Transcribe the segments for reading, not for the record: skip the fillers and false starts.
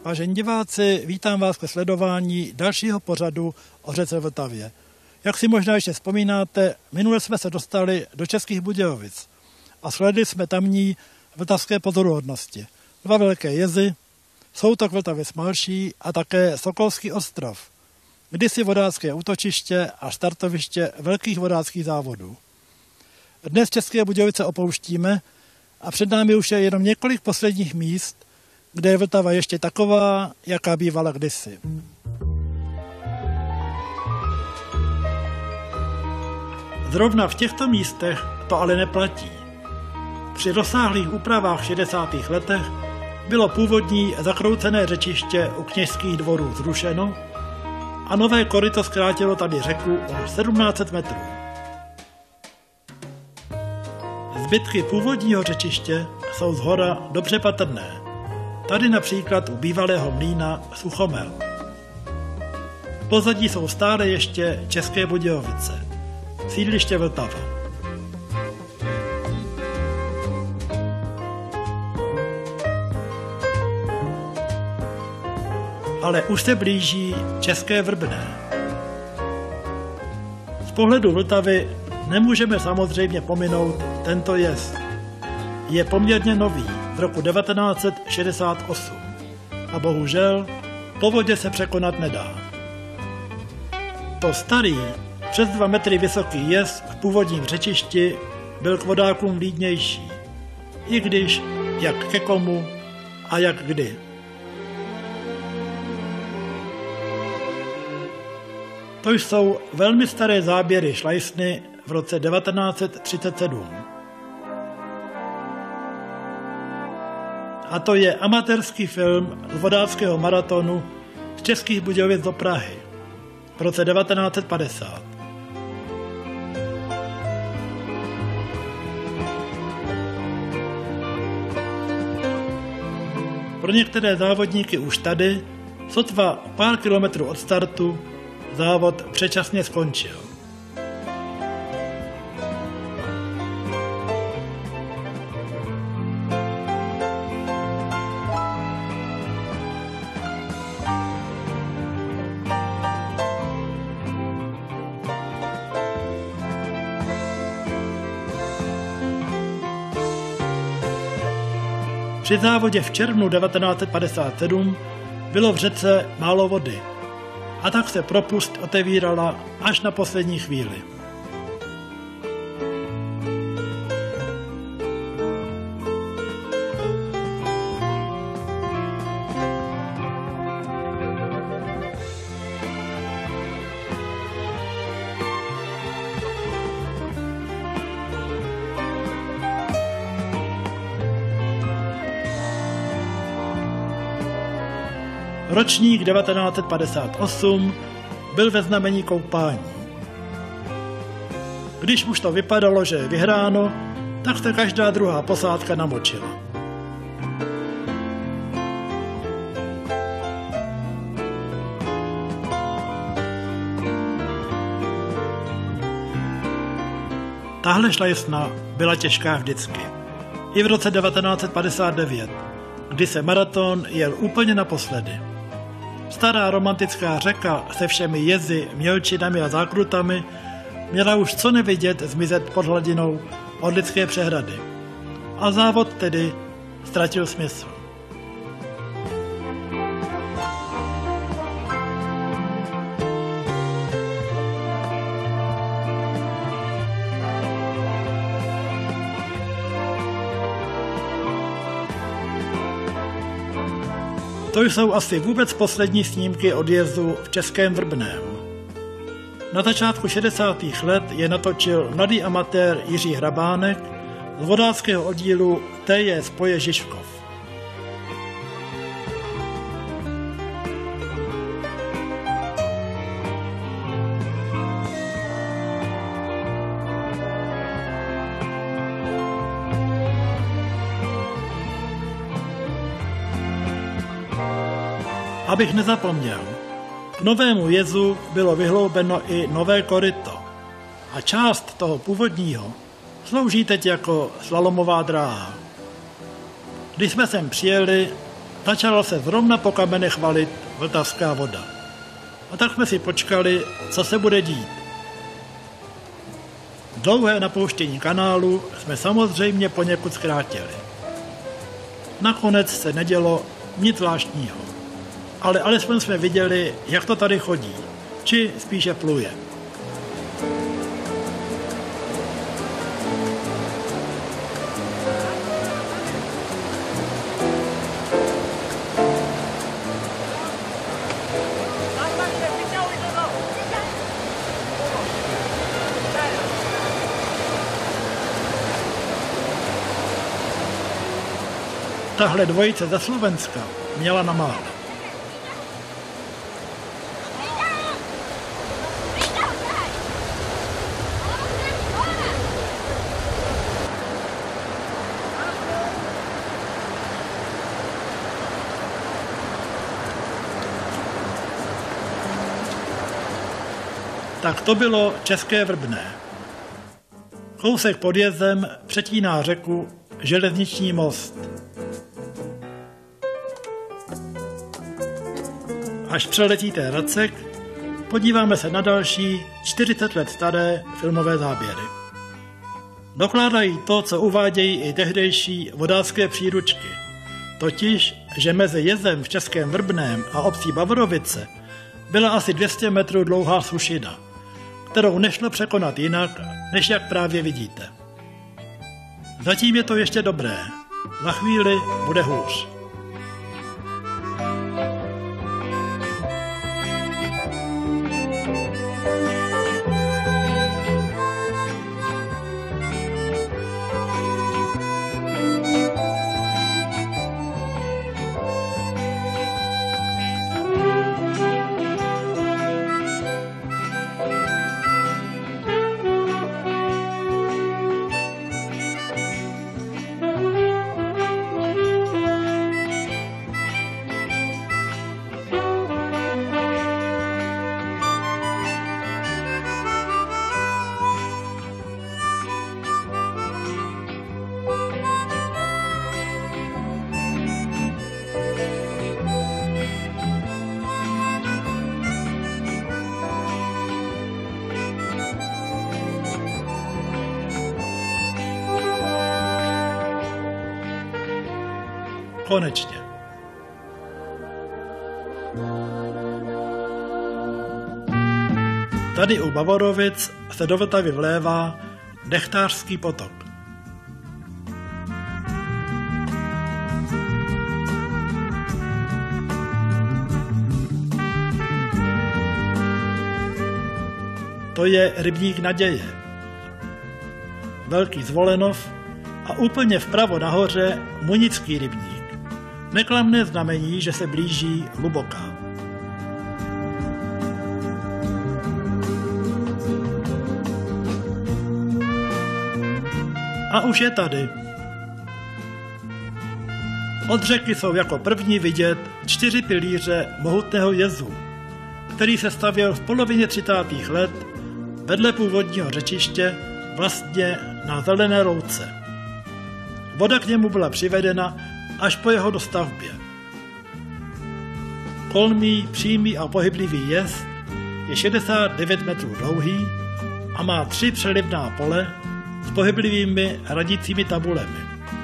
Vážení diváci, vítám vás ke sledování dalšího pořadu o řece Vltavě. Jak si možná ještě vzpomínáte, minule jsme se dostali do Českých Budějovic a sledli jsme tamní vltavské pozoruhodnosti. 2 velké jezy, soutok Vltavy Smalší a také Sokolský ostrov, kdysi vodácké útočiště a startoviště velkých vodáckých závodů. Dnes České Budějovice opouštíme a před námi už je jenom několik posledních míst, kde je Vltava ještě taková, jaká bývala kdysi. Zrovna v těchto místech to ale neplatí. Při rozsáhlých úpravách v 60. letech bylo původní zakroucené řečiště u Kněžských dvorů zrušeno a nové koryto zkrátilo tady řeku o 1700 metrů. Zbytky původního řečiště jsou zhora dobře patrné. Tady například u bývalého mlýna Suchomel. V pozadí jsou stále ještě České Budějovice, sídliště Vltava. Ale už se blíží České Vrbné. Z pohledu Vltavy nemůžeme samozřejmě pominout tento jez. Je poměrně nový, z roku 1968. A bohužel po vodě se překonat nedá. To starý, přes 2 metry vysoký jez v původním řečišti byl k vodákům vlídnější. I když, jak ke komu a jak kdy. To jsou velmi staré záběry Šlajsny v roce 1937. A to je amatérský film z vodáckého maratonu z Českých Budějovic do Prahy v roce 1950. Pro některé závodníky už tady, sotva pár kilometrů od startu, závod předčasně skončil. Při závodě v červnu 1957 bylo v řece málo vody a tak se propust otevírala až na poslední chvíli. Ročník 1958 byl ve znamení koupání. Když už to vypadalo, že je vyhráno, tak se každá druhá posádka namočila. Tahle šlajsna byla těžká vždycky. I v roce 1959, kdy se maraton jel úplně naposledy. Stará romantická řeka se všemi jezy, mělčinami a zákrutami měla už co nevidět zmizet pod hladinou od lidské přehrady. A závod tedy ztratil smysl. To jsou asi vůbec poslední snímky odjezdu v Českém Vrbném. Na začátku 60. let je natočil mladý amatér Jiří Hrabánek z vodáckého oddílu TJ Spoje Žižkov. Abych nezapomněl, k novému jezu bylo vyhloubeno i nové koryto a část toho původního slouží teď jako slalomová dráha. Když jsme sem přijeli, začala se zrovna po kamenech valit vltavská voda. A tak jsme si počkali, co se bude dít. Dlouhé napouštění kanálu jsme samozřejmě poněkud zkrátili. Nakonec se nedělo nic zvláštního, ale alespoň jsme viděli, jak to tady chodí, či spíše pluje. Tahle dvojice ze Slovenska měla na málo. Tak to bylo České Vrbné. Kousek pod jezdem přetíná řeku železniční most. Až přeletíte Racek, podíváme se na další 40 let staré filmové záběry. Dokládají to, co uvádějí i tehdejší vodácké příručky, totiž, že mezi jezem v Českém Vrbném a obcí Bavorovice byla asi 200 metrů dlouhá slušina, kterou nešlo překonat jinak, než jak právě vidíte. Zatím je to ještě dobré, za chvíli bude hůř. Konečně. Tady u Bavorovic se do Vltavy vlévá Dechtářský potok. To je rybník Naděje. Velký Zvolenov a úplně vpravo nahoře Munický rybník. Neklamné znamení, že se blíží Hluboká. A už je tady. Od řeky jsou jako první vidět 4 pilíře mohutného jezu, který se stavěl v polovině 30. let vedle původního řečiště, vlastně na Zelené louce. Voda k němu byla přivedena až po jeho dostavbě. Kolmý, přímý a pohyblivý jez je 69 metrů dlouhý a má 3 přelivná pole s pohyblivými hradicími tabulemi.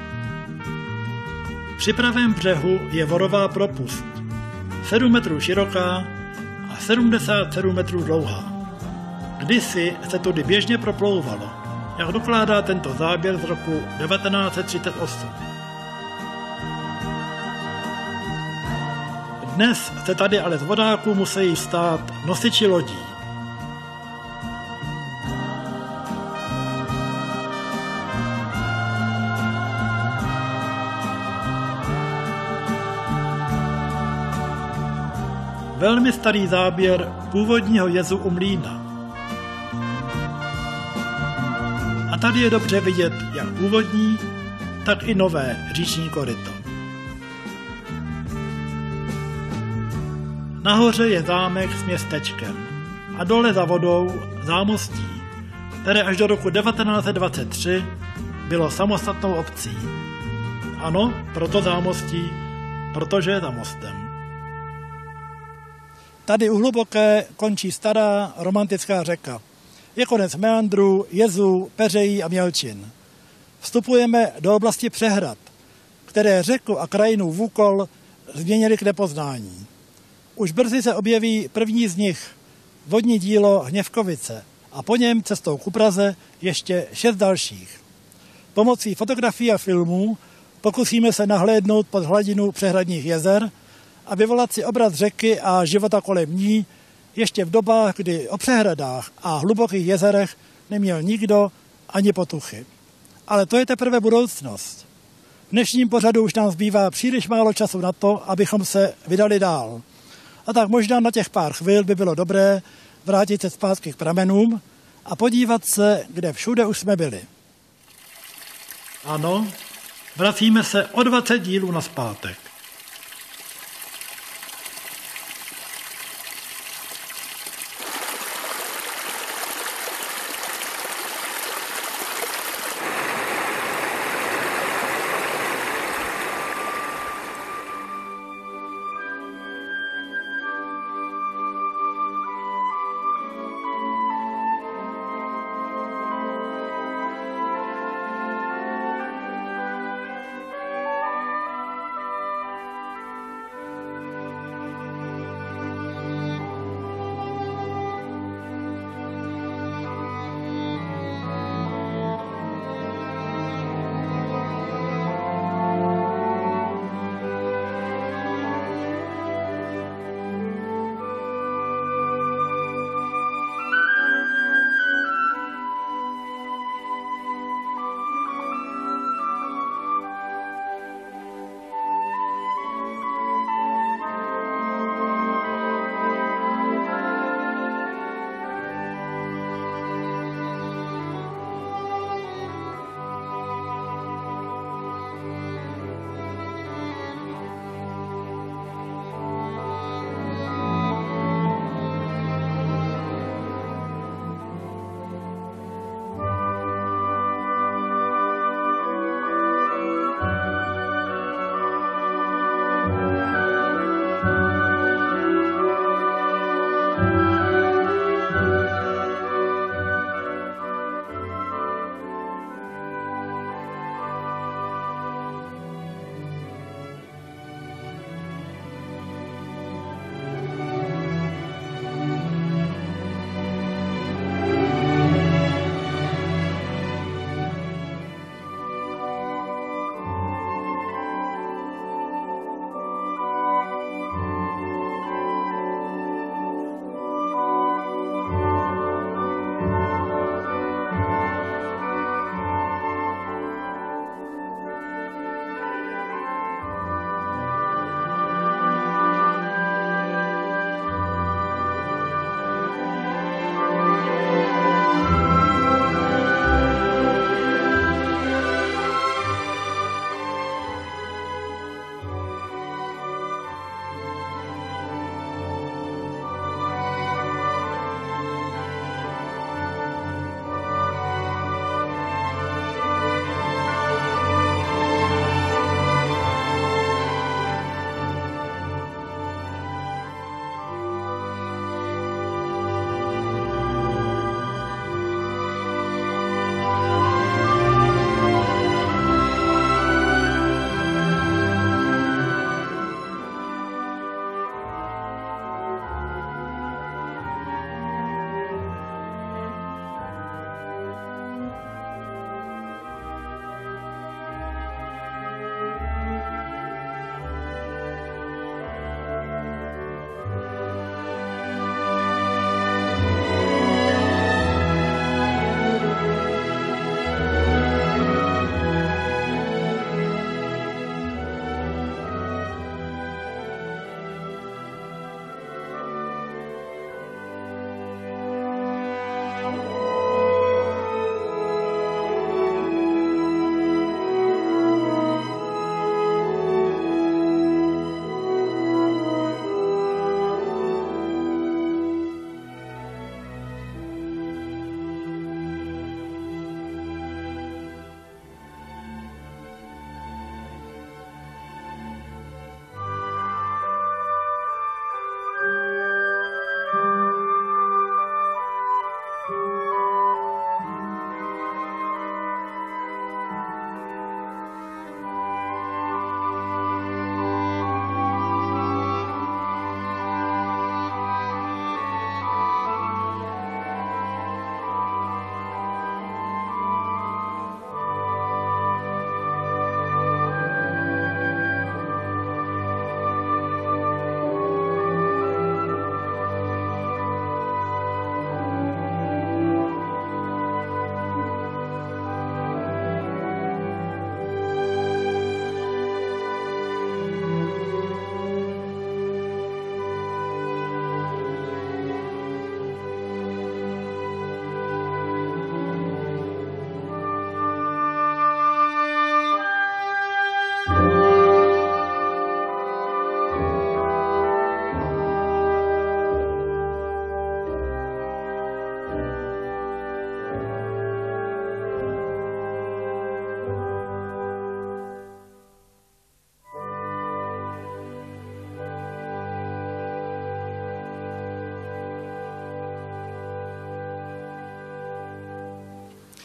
Při pravém břehu je vorová propust, 7 metrů široká a 77 metrů dlouhá. Kdysi se tudy běžně proplouvalo, jak dokládá tento záběr z roku 1938. Dnes se tady ale z vodáků musí stát nosiči lodí. Velmi starý záběr původního jezu u mlýna. A tady je dobře vidět jak původní, tak i nové říční koryto. Nahoře je zámek s městečkem a dole za vodou zámostí, které až do roku 1923 bylo samostatnou obcí. Ano, proto zámostí, protože je tam mostem. Tady u Hluboké končí stará romantická řeka. Je konec meandrů, jezů, peřejí a mělčin. Vstupujeme do oblasti přehrad, které řeku a krajinu v úkol změnily k nepoznání. Už brzy se objeví první z nich, vodní dílo Hněvkovice, a po něm cestou ku Praze ještě 6 dalších. Pomocí fotografií a filmů pokusíme se nahlédnout pod hladinu přehradních jezer a vyvolat si obraz řeky a života kolem ní ještě v dobách, kdy o přehradách a hlubokých jezerech neměl nikdo ani potuchy. Ale to je teprve budoucnost. V dnešním pořadu už nám zbývá příliš málo času na to, abychom se vydali dál. A tak možná na těch pár chvil by bylo dobré vrátit se zpátky k pramenům a podívat se, kde všude už jsme byli. Ano, vracíme se o 20 dílů nazpátek.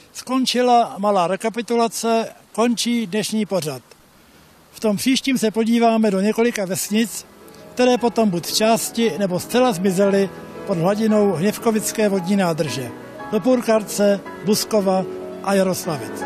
Skončila malá rekapitulace, končí dnešní pořad. V tom příštím se podíváme do několika vesnic, které potom buď v části nebo zcela zmizely pod hladinou Hněvkovické vodní nádrže. Do Purkarce, Buskova a Jaroslavic.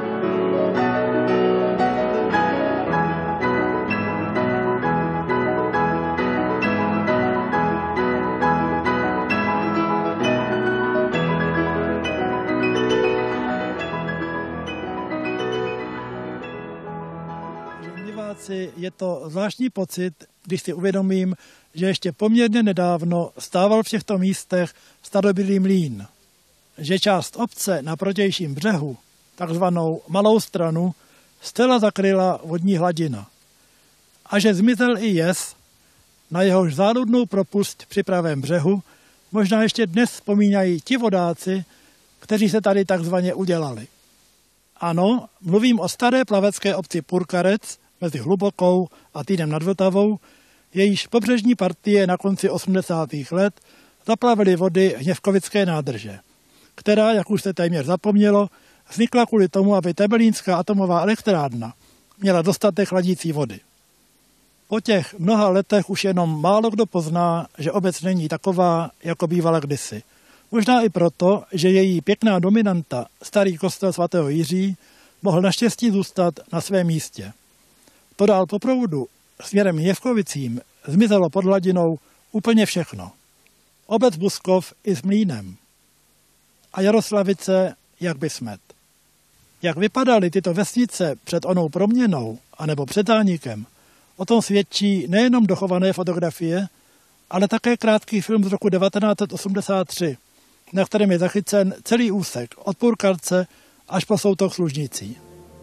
Je to zvláštní pocit, když si uvědomím, že ještě poměrně nedávno stával v těchto místech starobylý mlýn, že část obce na protějším břehu, takzvanou Malou stranu, zcela zakryla vodní hladina a že zmizel i jez, na jehož záludnou propust při pravém břehu možná ještě dnes vzpomínají ti vodáci, kteří se tady takzvaně udělali. Ano, mluvím o staré plavecké obci Purkarec mezi Hlubokou a Týnem nad Vltavou, jejíž pobřežní partie na konci 80. let zaplavily vody Hněvkovické nádrže, která, jak už se téměř zapomnělo, vznikla kvůli tomu, aby Temelínská atomová elektrárna měla dostatek chladící vody. Po těch mnoha letech už jenom málo kdo pozná, že obec není taková, jako bývala kdysi. Možná i proto, že její pěkná dominanta, starý kostel sv. Jiří, mohl naštěstí zůstat na svém místě. To dál po proudu směrem Hněvkovicím zmizelo pod hladinou úplně všechno. Obec Buskov i s mlýnem. A Jaroslavice jak by smet. Jak vypadaly tyto vesnice před onou proměnou anebo před zánikem, o tom svědčí nejenom dochované fotografie, ale také krátký film z roku 1983, na kterém je zachycen celý úsek od Purkarce až po Soutok s Lužnicí.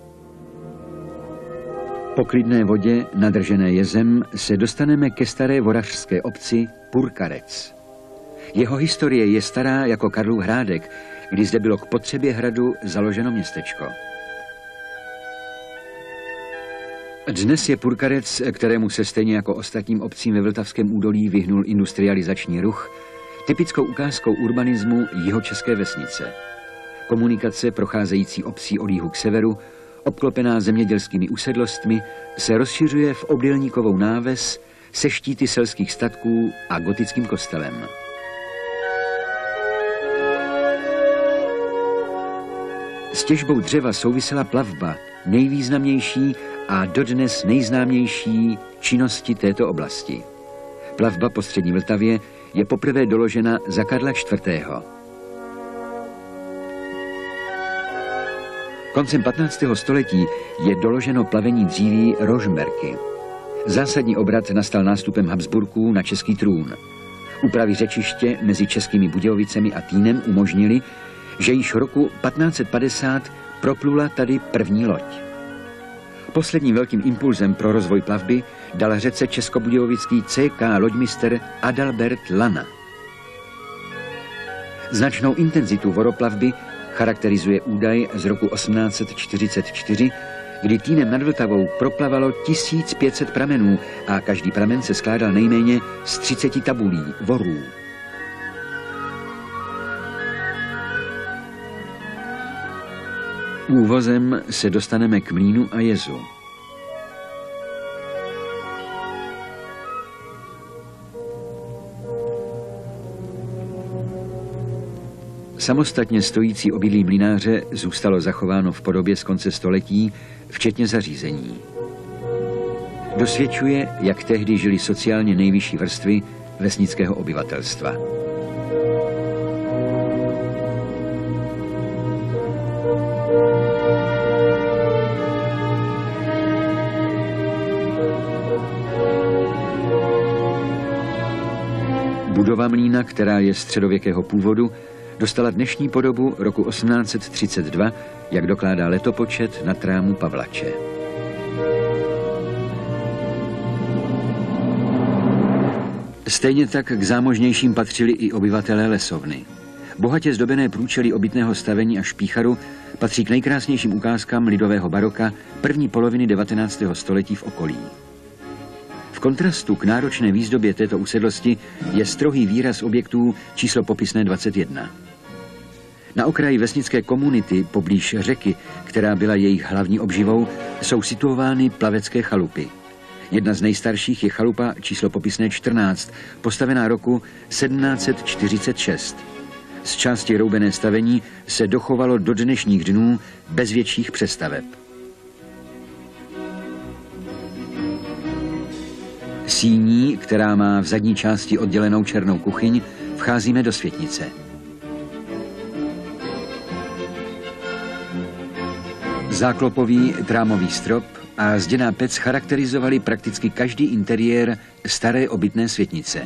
Po klidné vodě, nadržené jezem, se dostaneme ke staré vodařské obci Purkarec. Jeho historie je stará jako Karlův Hrádek, kdy zde bylo k potřebě hradu založeno městečko. Dnes je Purkarec, kterému se stejně jako ostatním obcím ve Vltavském údolí vyhnul industrializační ruch, typickou ukázkou urbanismu jihočeské vesnice. Komunikace procházející obcí od jihu k severu, obklopená zemědělskými usedlostmi, se rozšiřuje v obdélníkovou náves se štíty selských statků a gotickým kostelem. S těžbou dřeva souvisela plavba, nejvýznamnější a dodnes nejznámější činnosti této oblasti. Plavba po střední Vltavě je poprvé doložena za Karla IV. Koncem 15. století je doloženo plavení dříví Rožmberky. Zásadní obrat nastal nástupem Habsburků na český trůn. Úpravy řečiště mezi Českými Budějovicemi a Týnem umožnili, že již roku 1550 proplula tady první loď. Posledním velkým impulzem pro rozvoj plavby dal řece českobudějovický CK loďmistr Adalbert Lana. Značnou intenzitu vodoplavby charakterizuje údaj z roku 1844, kdy Týnem nad Vltavou proplavalo 1500 pramenů a každý pramen se skládal nejméně z 30 tabulí, vorů. Úvozem se dostaneme k mlýnu a jezu. Samostatně stojící obydlí mlynáře zůstalo zachováno v podobě z konce století, včetně zařízení. Dosvědčuje, jak tehdy žili sociálně nejvyšší vrstvy vesnického obyvatelstva. Budova mlýna, která je středověkého původu, dostala dnešní podobu roku 1832, jak dokládá letopočet na trámu Pavlače. Stejně tak k zámožnějším patřili i obyvatelé Lesovny. Bohatě zdobené průčely obytného stavení a špícharu patří k nejkrásnějším ukázkám lidového baroka první poloviny 19. století v okolí. V kontrastu k náročné výzdobě této usedlosti je strohý výraz objektů číslo popisné 21. Na okraji vesnické komunity poblíž řeky, která byla jejich hlavní obživou, jsou situovány plavecké chalupy. Jedna z nejstarších je chalupa číslo popisné 14, postavená roku 1746. Z části roubené stavení se dochovalo do dnešních dnů bez větších přestaveb. Síní, která má v zadní části oddělenou černou kuchyň, vcházíme do světnice. Záklopový trámový strop a zděná pec charakterizovali prakticky každý interiér staré obytné světnice.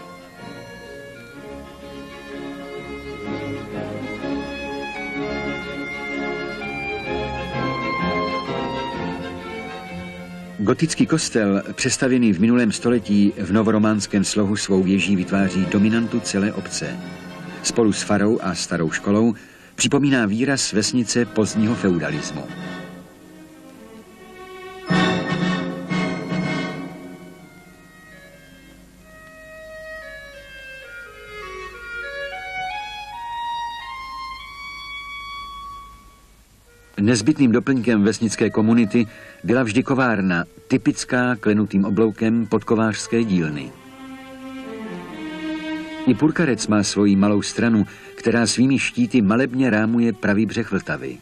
Gotický kostel, přestavěný v minulém století v novorománském slohu svou věží, vytváří dominantu celé obce. Spolu s farou a starou školou připomíná výraz vesnice pozdního feudalismu. Nezbytným doplňkem vesnické komunity byla vždy kovárna, typická klenutým obloukem podkovářské dílny. I Purkarec má svoji malou stranu, která svými štíty malebně rámuje pravý břeh Vltavy.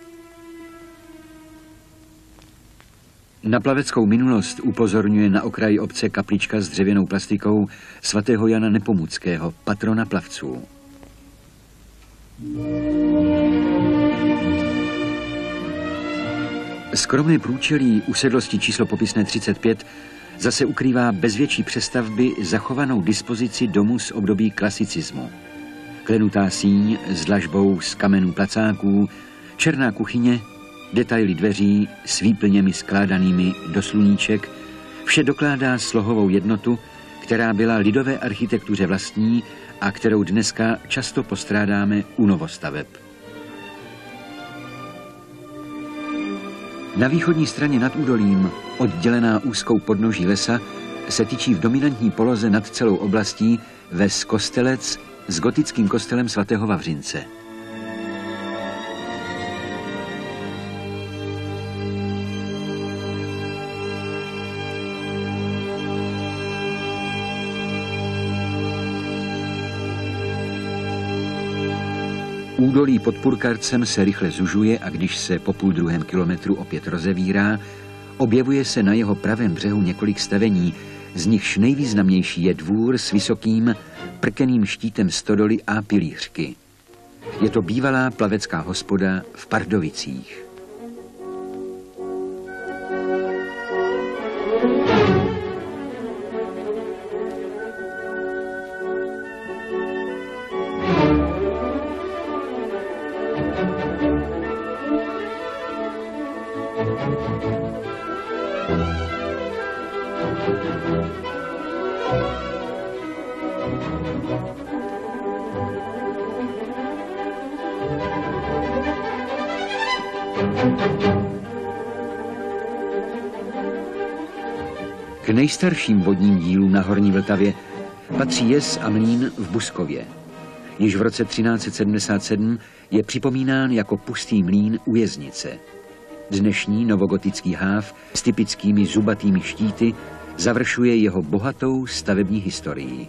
Na plaveckou minulost upozorňuje na okraji obce kaplička s dřevěnou plastikou svatého Jana Nepomuckého, patrona plavců. Skromné průčelí usedlosti číslo popisné 35 zase ukrývá bez větší přestavby zachovanou dispozici domu z období klasicismu. Klenutá síň s dlažbou z kamenů placáků, černá kuchyně, detaily dveří s výplněmi skládanými do sluníček, vše dokládá slohovou jednotu, která byla lidové architektuře vlastní a kterou dneska často postrádáme u novostaveb. Na východní straně nad údolím, oddělená úzkou podnoží lesa, se tyčí v dominantní poloze nad celou oblastí ves Kostelec s gotickým kostelem svatého Vavřince. Údolí pod Purkarcem se rychle zužuje a když se po 1,5 kilometru opět rozevírá, objevuje se na jeho pravém břehu několik stavení, z nichž nejvýznamnější je dvůr s vysokým prkeným štítem stodoly a pilířky. Je to bývalá plavecká hospoda v Pardovicích. K nejstarším vodním dílům na Horní Vltavě patří jez a mlýn v Buskově. Již v roce 1377 je připomínán jako pustý mlýn u Jeznice. Dnešní novogotický háv s typickými zubatými štíty završuje jeho bohatou stavební historii.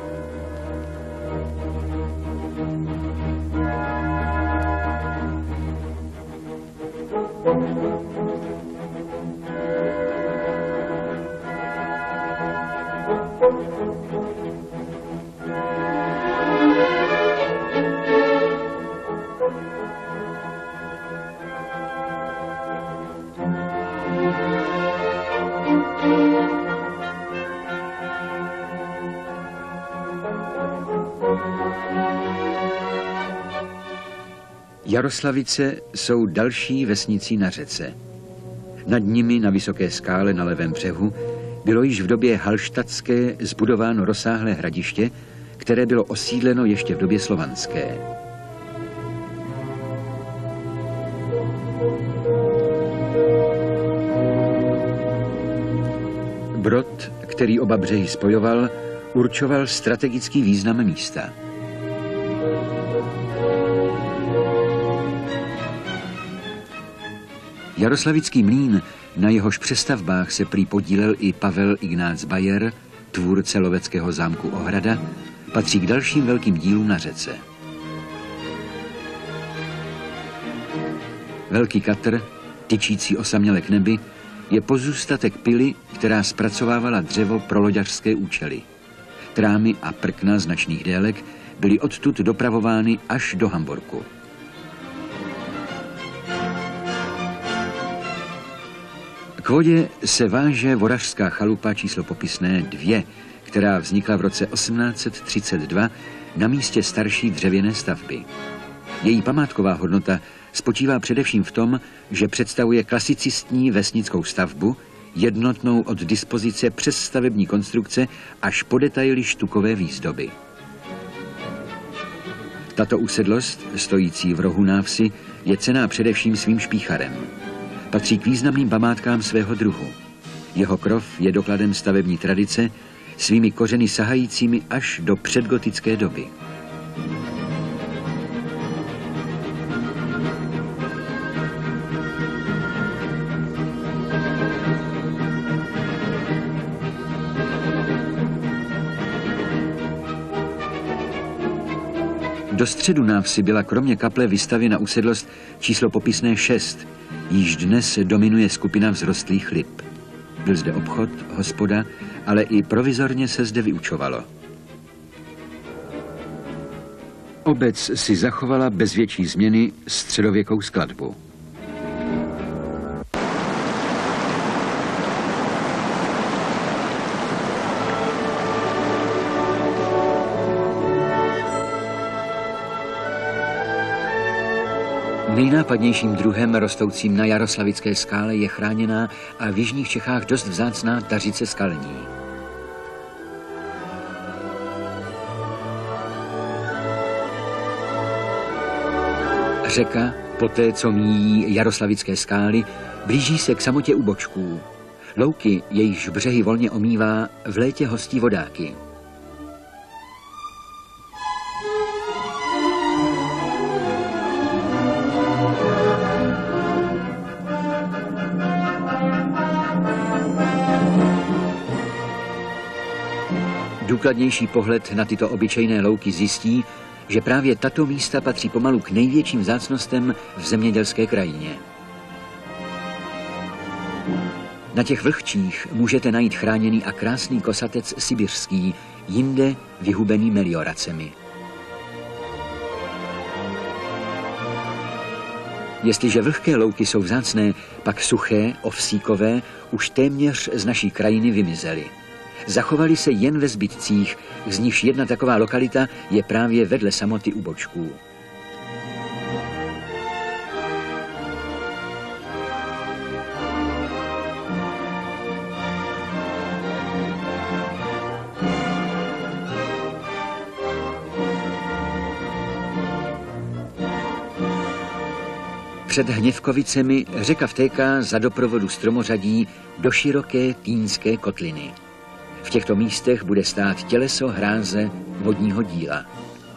Jaroslavice jsou další vesnicí na řece. Nad nimi na vysoké skále na levém břehu bylo již v době halštatské zbudováno rozsáhlé hradiště, které bylo osídleno ještě v době slovanské. Brod, který oba břehy spojoval, určoval strategický význam místa. Jaroslavický mlýn, na jehož přestavbách se prý podílel i Pavel Ignác Bayer, tvůrce loveckého zámku Ohrada, patří k dalším velkým dílům na řece. Velký katr, tyčící osaměle k nebi, je pozůstatek pily, která zpracovávala dřevo pro loďařské účely. Trámy a prkna značných délek byly odtud dopravovány až do Hamburku. K vodě se váže vorařská chalupa číslo popisné 2, která vznikla v roce 1832 na místě starší dřevěné stavby. Její památková hodnota spočívá především v tom, že představuje klasicistní vesnickou stavbu, jednotnou od dispozice přes stavební konstrukce až po detaily štukové výzdoby. Tato usedlost, stojící v rohu návsi, je cenná především svým špícharem. Patří k významným památkám svého druhu. Jeho krov je dokladem stavební tradice, svými kořeny sahajícími až do předgotické doby. Do středu návsi byla kromě kaple vystavěna usedlost číslo popisné 6, již dnes dominuje skupina vzrostlých lip. Byl zde obchod, hospoda, ale i provizorně se zde vyučovalo. Obec si zachovala bez větší změny středověkou skladbu. Nejnápadnějším druhem rostoucím na Jaroslavické skále je chráněná a v jižních Čechách dost vzácná tařice skalní. Řeka, poté co míjí Jaroslavické skály, blíží se k samotě Ubočků. Louky, jejichž břehy volně omývá, v létě hostí vodáky. Důkladnější pohled na tyto obyčejné louky zjistí, že právě tato místa patří pomalu k největším vzácnostem v zemědělské krajině. Na těch vlhčích můžete najít chráněný a krásný kosatec sibiřský, jinde vyhubený melioracemi. Jestliže vlhké louky jsou vzácné, pak suché, ovsíkové už téměř z naší krajiny vymizely. Zachovaly se jen ve zbytcích, z nichž jedna taková lokalita je právě vedle samoty Ubočků. Před Hněvkovicemi řeka vtéká za doprovodu stromořadí do široké Týnské kotliny. V těchto místech bude stát těleso hráze vodního díla.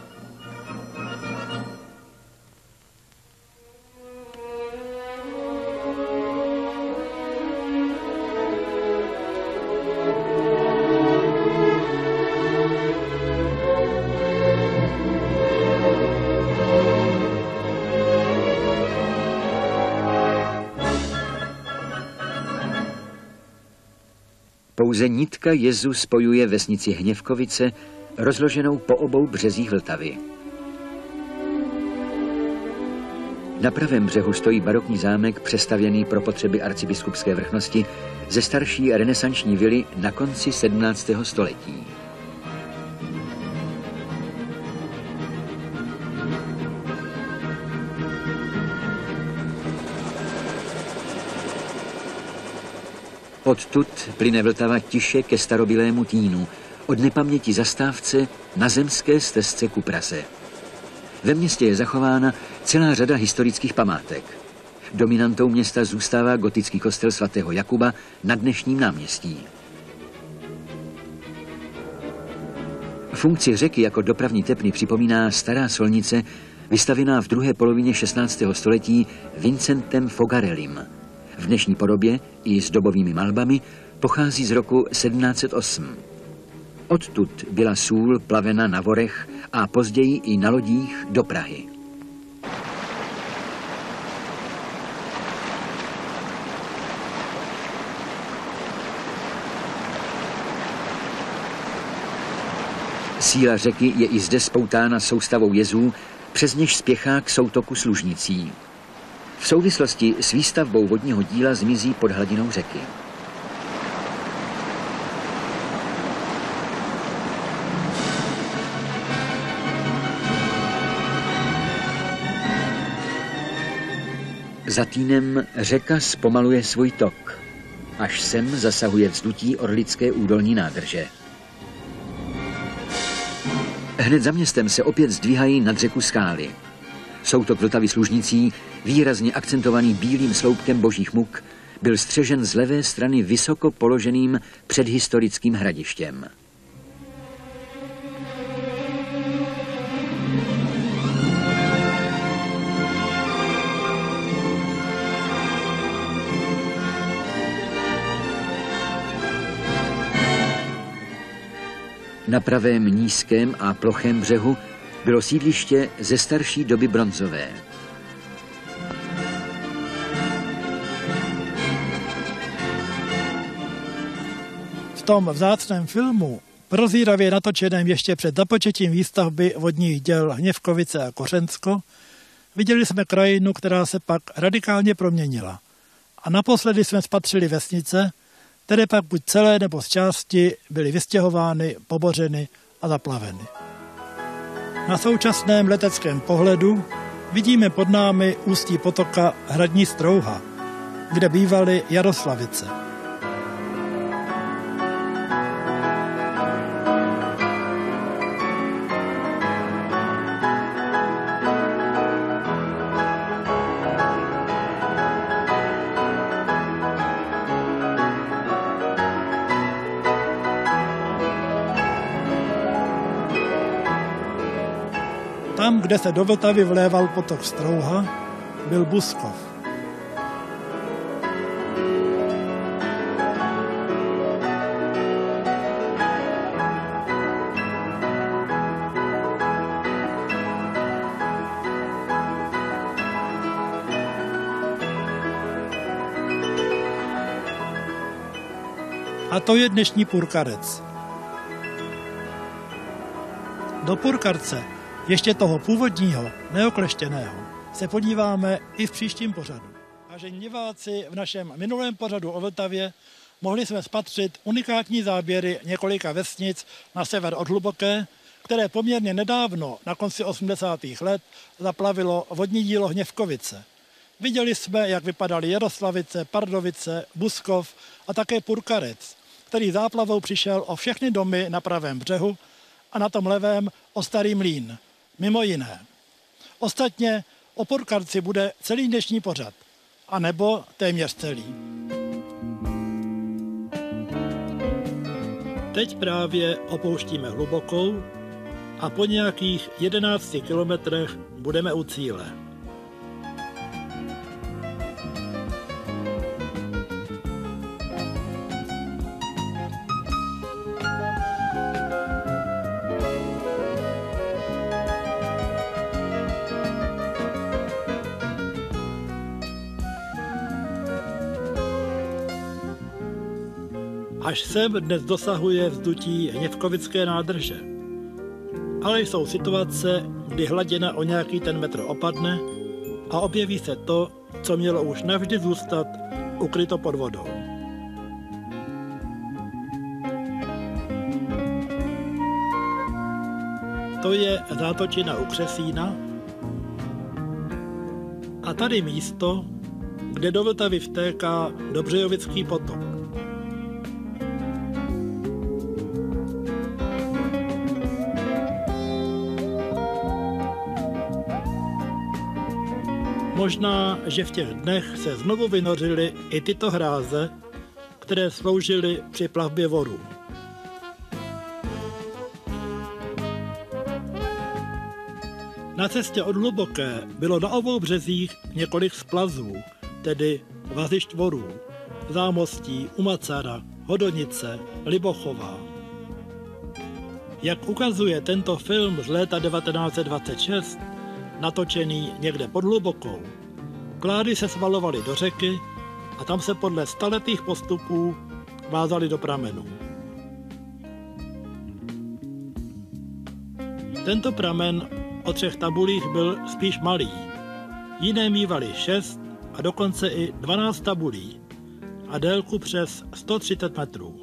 Pouze nitka jezu spojuje vesnici Hněvkovice, rozloženou po obou březích Vltavy. Na pravém břehu stojí barokní zámek přestavěný pro potřeby arcibiskupské vrchnosti ze starší renesanční vily na konci 17. století. Odtud plyne Vltava tiše ke starobilému Týnu, od nepaměti zastávce na zemské stezce ku Praze. Ve městě je zachována celá řada historických památek. Dominantou města zůstává gotický kostel svatého Jakuba na dnešním náměstí. Funkci řeky jako dopravní tepny připomíná stará solnice, vystavěná v druhé polovině 16. století Vincentem Fogarellim. v dnešní podobě i s dobovými malbami pochází z roku 1708. Odtud byla sůl plavena na vorech a později i na lodích do Prahy. Síla řeky je i zde spoutána soustavou jezů, přes něž spěchá k soutoku Služnicí. V souvislosti s výstavbou vodního díla zmizí pod hladinou řeky. Za Týnem řeka zpomaluje svůj tok, až sem zasahuje vzdutí Orlické údolní nádrže. Hned za městem se opět zdvíhají nad řeku skály. Soutok Vltavy Služnicí, výrazně akcentovaný bílým sloupkem božích muk, byl střežen z levé strany vysoko položeným předhistorickým hradištěm. Na pravém nízkém a plochém břehu bylo sídliště ze starší doby bronzové. V tom vzácném filmu, prozíravě natočeném ještě před započetím výstavby vodních děl Hněvkovice a Kořensko, viděli jsme krajinu, která se pak radikálně proměnila. A naposledy jsme spatřili vesnice, které pak buď celé nebo z části byly vystěhovány, pobořeny a zaplaveny. Na současném leteckém pohledu vidíme pod námi ústí potoka Hradní Strouha, kde bývaly Jaroslavice. Tam, kde se do Vltavy vléval potok Strouha, byl Buskov. A to je dnešní Purkarec. Do Purkarce, ještě toho původního, neokleštěného, se podíváme i v příštím pořadu. Vážení diváci, v našem minulém pořadu o Vltavě mohli jsme spatřit unikátní záběry několika vesnic na sever od Hluboké, které poměrně nedávno, na konci 80. let, zaplavilo vodní dílo Hněvkovice. Viděli jsme, jak vypadaly Jaroslavice, Pardovice, Buskov a také Purkarec, který záplavou přišel o všechny domy na pravém břehu a na tom levém o Starý Mlýn. Mimo jiné. Ostatně o Purkarci bude celý dnešní pořad, anebo téměř celý. Teď právě opouštíme Hlubokou a po nějakých 11 kilometrech budeme u cíle. Až sem dnes dosahuje vzdutí Hněvkovické nádrže. Ale jsou situace, kdy hladina o nějaký ten metr opadne a objeví se to, co mělo už navždy zůstat ukryto pod vodou. To je zátočina u Křesína a tady místo, kde do Vltavy vtéká Dobřejovický potok. Možná, že v těch dnech se znovu vynořily i tyto hráze, které sloužily při plavbě vorů. Na cestě od Hluboké bylo na obou březích několik splazů, tedy Vazišť vorů, Zámostí, u Macara, Hodonice, Libochova. Jak ukazuje tento film z léta 1926, natočený někde pod Hlubokou, klády se svalovaly do řeky a tam se podle staletých postupů vázaly do pramenů. Tento pramen o 3 tabulích byl spíš malý. Jiné mývaly 6 a dokonce i 12 tabulí a délku přes 130 metrů.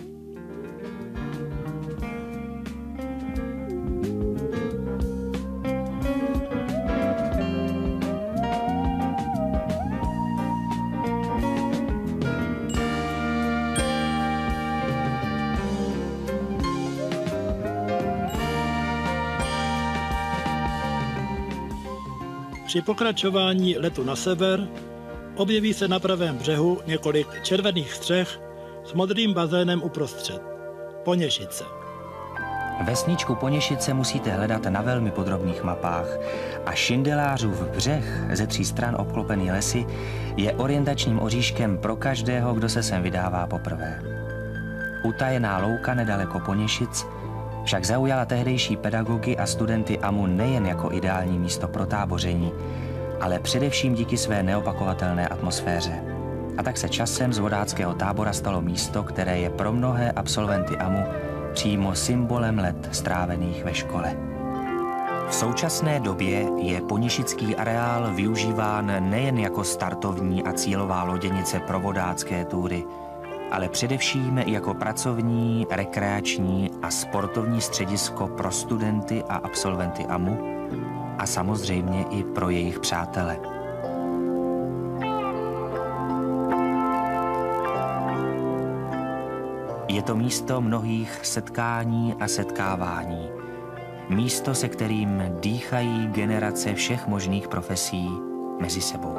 Při pokračování letu na sever objeví se na pravém břehu několik červených střech s modrým bazénem uprostřed. Poněšice. Vesničku Poněšice musíte hledat na velmi podrobných mapách a Šindelářův břeh, ze 3 stran obklopený lesy, je orientačním oříškem pro každého, kdo se sem vydává poprvé. Utajená louka nedaleko Poněšic však zaujala tehdejší pedagogy a studenty AMU nejen jako ideální místo pro táboření, ale především díky své neopakovatelné atmosféře. A tak se časem z vodáckého tábora stalo místo, které je pro mnohé absolventy AMU přímo symbolem let strávených ve škole. V současné době je poněšický areál využíván nejen jako startovní a cílová loděnice pro vodácké túry, ale především jako pracovní, rekreační a sportovní středisko pro studenty a absolventy AMU a samozřejmě i pro jejich přátele. Je to místo mnohých setkání a setkávání. Místo, se kterým dýchají generace všech možných profesí mezi sebou.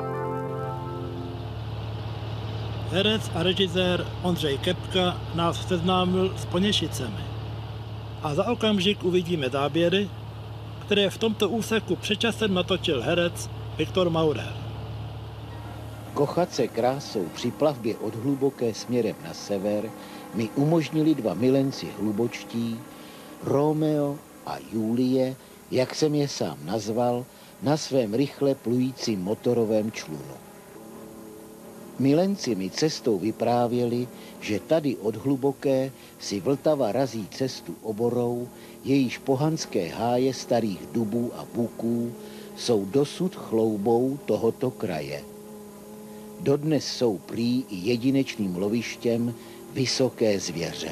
Herec a režisér Ondřej Kepka nás seznámil s Poněšicemi. A za okamžik uvidíme záběry, které v tomto úseku před časem natočil herec Viktor Maurer. Kochat se krásou při plavbě od Hluboké směrem na sever mi umožnili 2 milenci hlubočtí, Romeo a Julie, jak jsem je sám nazval, na svém rychle plujícím motorovém člunu. Milenci mi cestou vyprávěli, že tady od Hluboké si Vltava razí cestu oborou, jejíž pohanské háje starých dubů a buků jsou dosud chloubou tohoto kraje. Dodnes jsou prý i jedinečným lovištěm vysoké zvěře.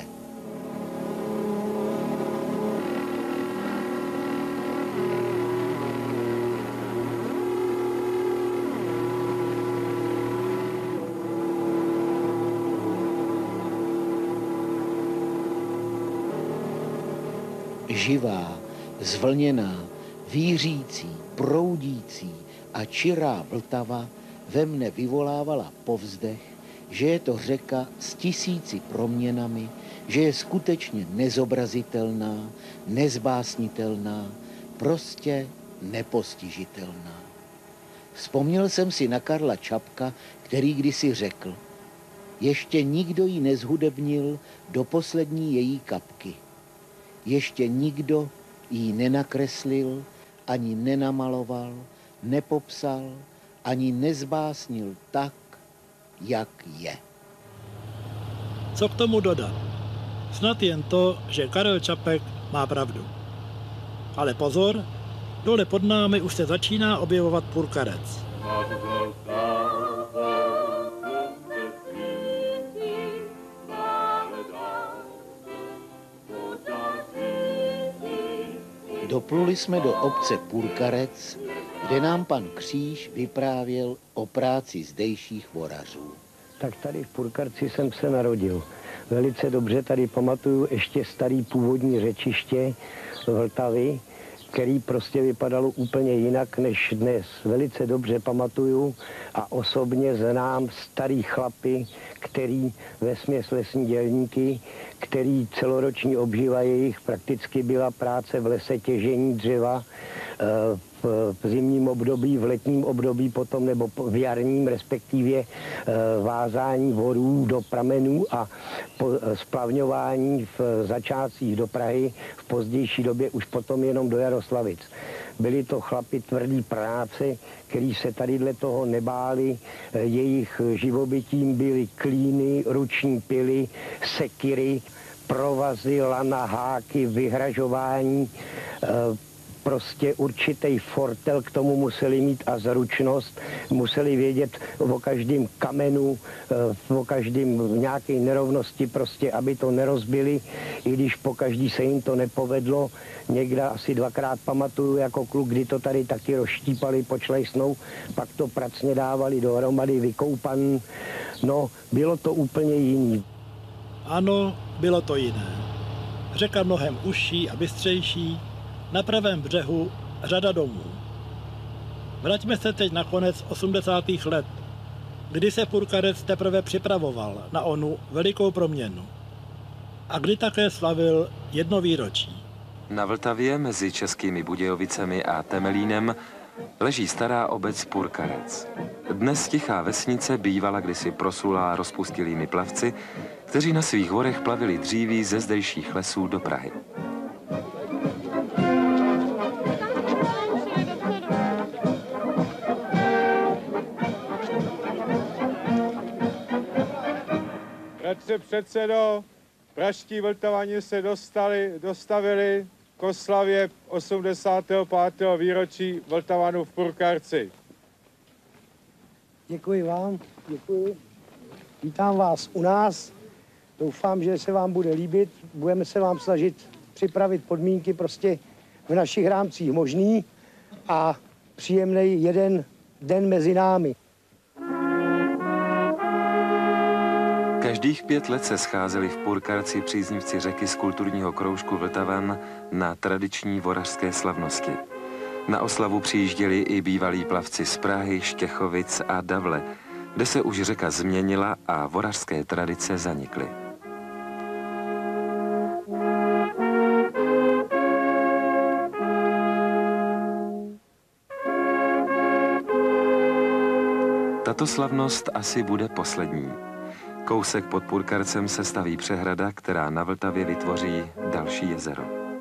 Živá, zvlněná, vířící, proudící a čirá Vltava ve mne vyvolávala povzdech, že je to řeka s 1000 proměnami, že je skutečně nezobrazitelná, nezbásnitelná, prostě nepostižitelná. Vzpomněl jsem si na Karla Čapka, který kdysi řekl: ještě nikdo ji nezhudebnil do poslední její kapky. Ještě nikdo ji nenakreslil, ani nenamaloval, nepopsal, ani nezbásnil tak, jak je. Co k tomu dodat? Snad jen to, že Karel Čapek má pravdu. Ale pozor, dole pod námi už se začíná objevovat Purkarec. Dopluli jsme do obce Purkarec, kde nám pan Kříž vyprávěl o práci zdejších vorařů. Tak tady v Purkarci jsem se narodil. Velice dobře tady pamatuju ještě starý původní řečiště Vltavy, který prostě vypadalo úplně jinak než dnes. Velice dobře pamatuju a osobně znám starý chlapy, který vesměs lesní dělníky, který celoroční obživa jejich prakticky byla práce v lese, těžení dřeva, v zimním období, v letním období potom, nebo v jarním respektive vázání vodů do pramenů a splavňování v začátcích do Prahy, v pozdější době už potom jenom do Jaroslavic. Byli to chlapi tvrdý práce, kteří se tadyhle toho nebáli. Jejich živobytím byly klíny, ruční pily, sekiry, provazy, lana, háky, vyhražování, prostě určitý fortel k tomu museli mít a zručnost, museli vědět o každém kamenu, o každém nějaké nerovnosti, prostě, aby to nerozbili, i když po každý se jim to nepovedlo. Někde asi dvakrát pamatuju jako kluk, kdy to tady taky rozštípali, počlejsnou, pak to pracně dávali dohromady, vykoupaný. No, bylo to úplně jiný. Ano, bylo to jiné. Řeka mnohem užší a bystřejší, na pravém břehu řada domů. Vraťme se teď na konec 80. let, kdy se Purkarec teprve připravoval na onu velikou proměnu. A kdy také slavil 1. výročí. Na Vltavě mezi Českými Budějovicemi a Temelínem leží stará obec Purkarec. Dnes tichá vesnice bývala kdysi proslulá rozpustilými plavci, kteří na svých vorech plavili dříví ze zdejších lesů do Prahy. Bratře předsedo, pražští Vltavani se dostavili k oslavě 85. výročí Vltavanů v Purkarci. Děkuji vám, děkuji. Vítám vás u nás. Doufám, že se vám bude líbit. Budeme se vám snažit připravit podmínky prostě v našich rámcích možný a příjemný jeden den mezi námi. Každých 5 let se scházeli v Purkarci příznivci řeky z kulturního kroužku Vltavan na tradiční vorařské slavnosti. Na oslavu přijížděli i bývalí plavci z Prahy, Štěchovic a Davle, kde se už řeka změnila a vorařské tradice zanikly. Tato slavnost asi bude poslední. Kousek pod Purkarcem se staví přehrada, která na Vltavě vytvoří další jezero.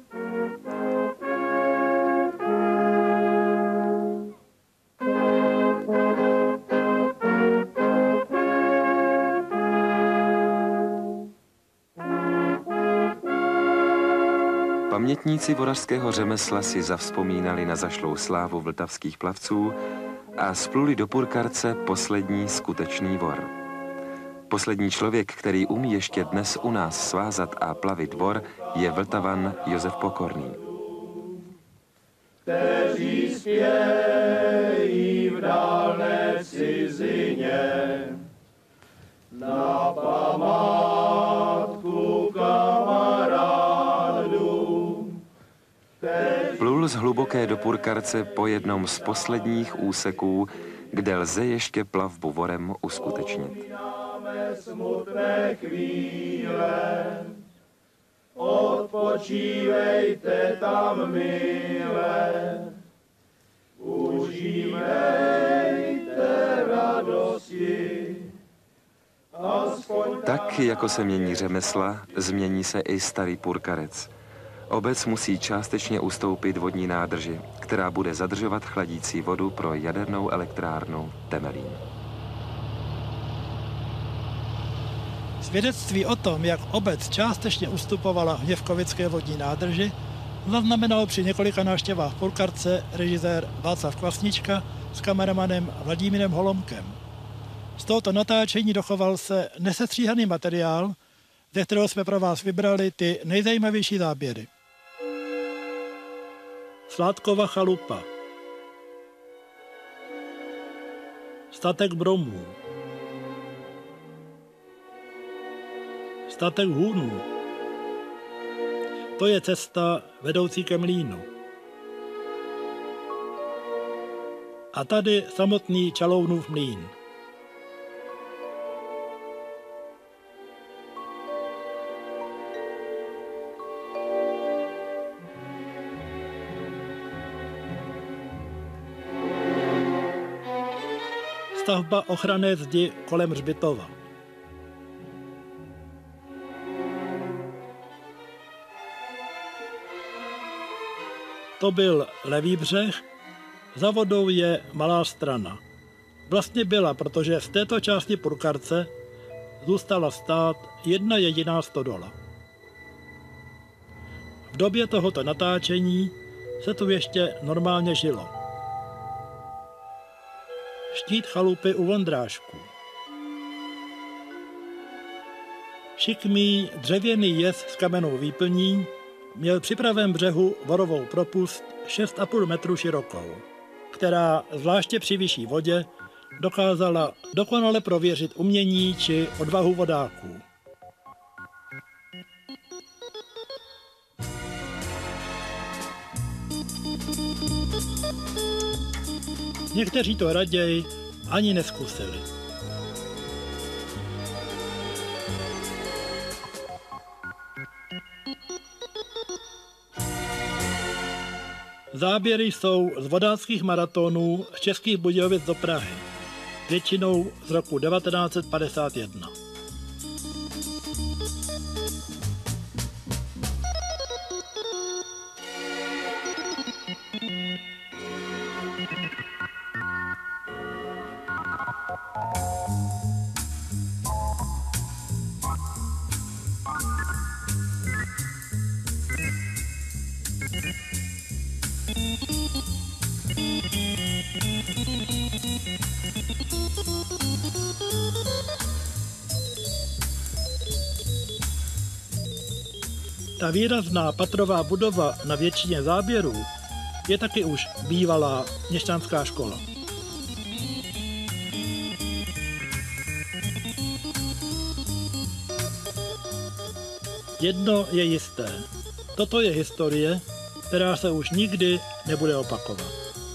Pamětníci vorařského řemesla si zavzpomínali na zašlou slávu vltavských plavců a spluli do Purkarce poslední skutečný vor. Poslední člověk, který umí ještě dnes u nás svázat a plavit vor, je Vltavan Josef Pokorný. Kteří spějí v dálné cizině, na památku kamarádů. Plul z hluboké do Purkarce po jednom z posledních úseků, kde lze ještě plavbu vorem uskutečnit. Smutné chvíle, odpočívejte tam, milé, užívejte radosti. Tak, jako se mění řemesla, změní se i starý Purkarec. Obec musí částečně ustoupit vodní nádrži, která bude zadržovat chladící vodu pro jadernou elektrárnu Temelín. Svědectví o tom, jak obec částečně ustupovala Hněvkovické vodní nádrži, zaznamenal při několika návštěvách Purkarce režisér Václav Kvasnička s kameramanem Vladimírem Holomkem. Z tohoto natáčení dochoval se nesestříhaný materiál, ze kterého jsme pro vás vybrali ty nejzajímavější záběry. Sládkova chalupa, statek Bromů, statek Hůnů. To je cesta vedoucí ke mlýnu. A tady samotný Čalounův mlýn. stavba ochranné zdi kolem hřbitova. To byl levý břeh, za vodou je Malá Strana. Vlastně byla, protože z této části Purkarce zůstala stát jedna jediná stodola. V době tohoto natáčení se tu ještě normálně žilo. Štít chalupy u Vondrášků. Šikmý dřevěný jez s kamennou výplní měl při pravém břehu borovou propust 6,5 metru širokou, která zvláště při vyšší vodě dokázala dokonale prověřit umění či odvahu vodáků. Někteří to raději ani neskusili. Záběry jsou z vodáckých maratonů z Českých Budějovic do Prahy, většinou z roku 1951. Ta výrazná patrová budova na většině záběrů je taky už bývalá měšťanská škola. Jedno je jisté. Toto je historie, která se už nikdy nebude opakovat.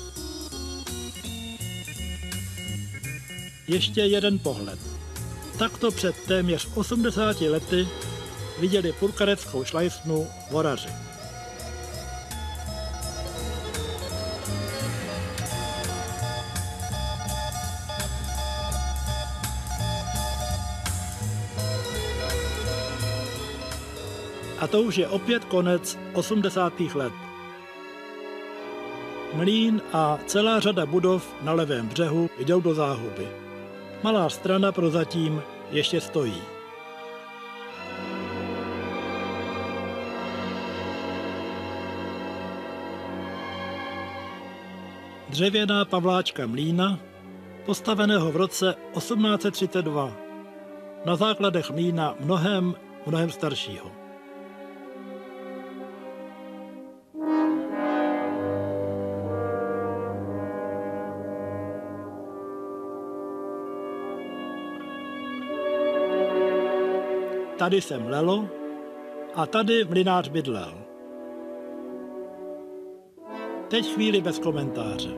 Ještě jeden pohled. Takto před téměř 80 lety viděli purkareckou šlajsnu voraři. A to už je opět konec 80. let. Mlýn a celá řada budov na levém břehu jdou do záhuby. Malá Strana prozatím ještě stojí. Dřevěná pavláčka mlýna, postaveného v roce 1832, na základech mlýna mnohem staršího. Tady se mlelo a tady mlynář bydlel. Teď chvíli bez komentáře.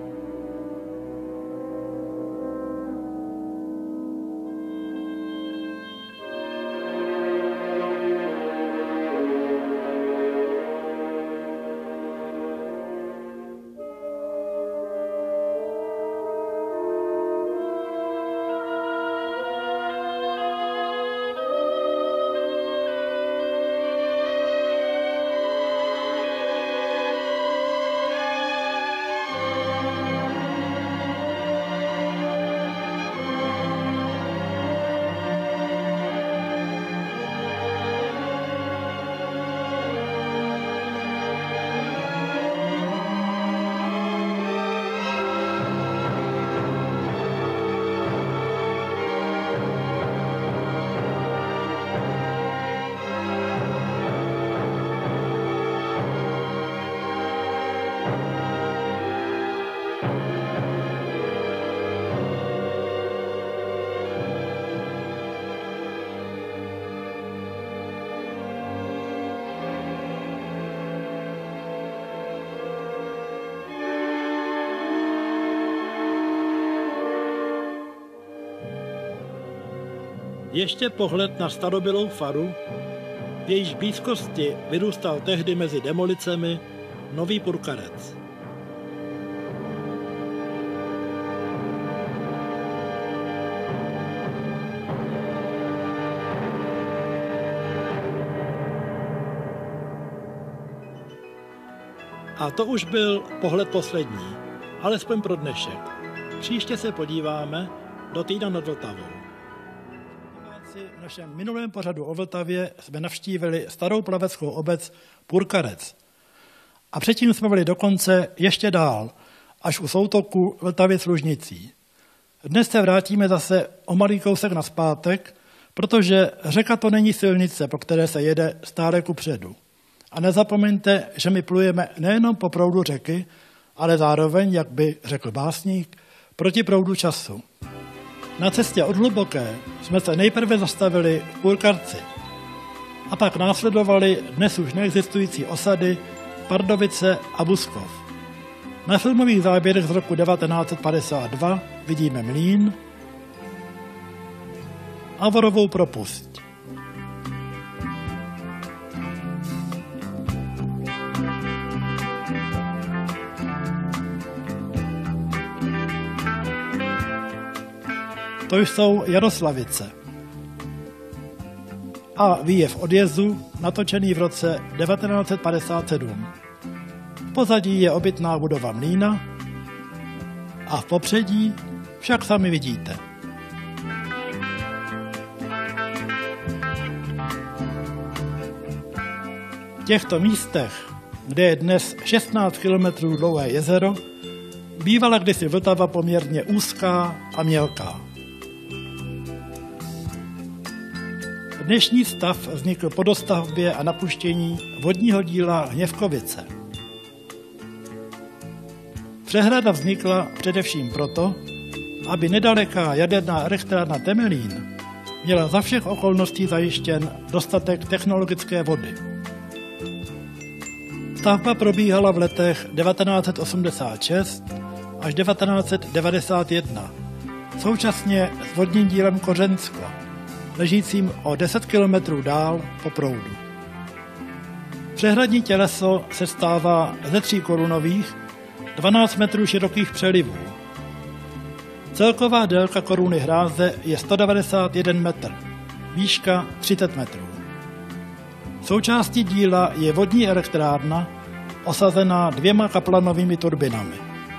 Ještě pohled na starobylou faru, v jejíž blízkosti vyrůstal tehdy mezi demolicemi Nový Purkarec. A to už byl pohled poslední, alespoň pro dnešek. Příště se podíváme do týdna nad Vltavou. V našem minulém pořadu o Vltavě jsme navštívili starou plaveckou obec Purkarec. A předtím jsme byli dokonce ještě dál, až u soutoku Vltavy s Lužnicí. Dnes se vrátíme zase o malý kousek nazpátek, protože řeka to není silnice, po které se jede stále kupředu. A nezapomeňte, že my plujeme nejenom po proudu řeky, ale zároveň, jak by řekl básník, proti proudu času. Na cestě od Hluboké jsme se nejprve zastavili v Purkarci a pak následovaly dnes už neexistující osady Pardovice a Buskov. Na filmových záběrech z roku 1952 vidíme mlýn a Vorovou propust. To jsou Jaroslavice. A výjev odjezdu natočený v roce 1957. V pozadí je obytná budova mlýna a v popředí však sami vidíte. V těchto místech, kde je dnes 16 km dlouhé jezero, bývala kdysi Vltava poměrně úzká a mělká. Dnešní stav vznikl po dostavbě a napuštění vodního díla Hněvkovice. Přehrada vznikla především proto, aby nedaleká jaderná elektrárna Temelín měla za všech okolností zajištěn dostatek technologické vody. Stavba probíhala v letech 1986 až 1991, současně s vodním dílem Kořensko, ležícím o 10 km dál po proudu. Přehradní těleso se stává ze 3 korunových, 12 metrů širokých přelivů. Celková délka koruny hráze je 191 metr, výška 30 metrů. Součástí díla je vodní elektrárna, osazená 2 kaplanovými turbinami.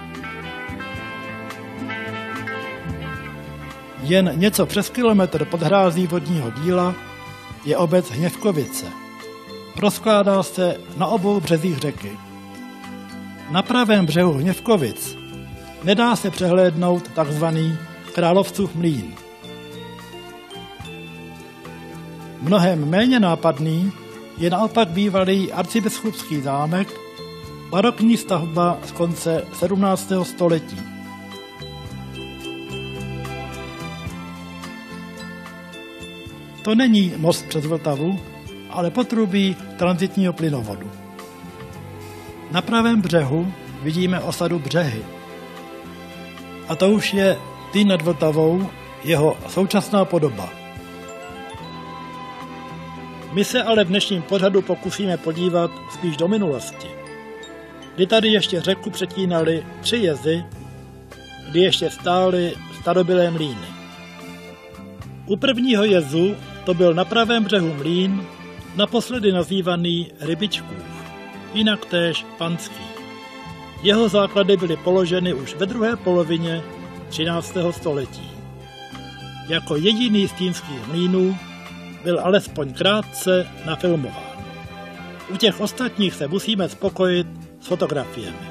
Jen něco přes kilometr pod hrází vodního díla je obec Hněvkovice. Rozkládá se na obou březích řeky. Na pravém břehu Hněvkovic nedá se přehlédnout takzvaný Královcův mlýn. Mnohem méně nápadný je naopak bývalý arcibiskupský zámek, barokní stavba z konce 17. století. To není most přes Vltavu, ale potrubí tranzitního plynovodu. Na pravém břehu vidíme osadu Břehy. A to už je Týn nad Vltavou, jeho současná podoba. My se ale v dnešním pořadu pokusíme podívat spíš do minulosti, kdy tady ještě řeku přetínaly 3 jezy, kdy ještě stály starobylé mlýny. U prvního jezu to byl na pravém břehu mlýn, naposledy nazývaný Rybičkův, jinak též Panský. Jeho základy byly položeny už ve druhé polovině 13. století. Jako jediný z týnských mlýnů byl alespoň krátce nafilmován. U těch ostatních se musíme spokojit s fotografiemi.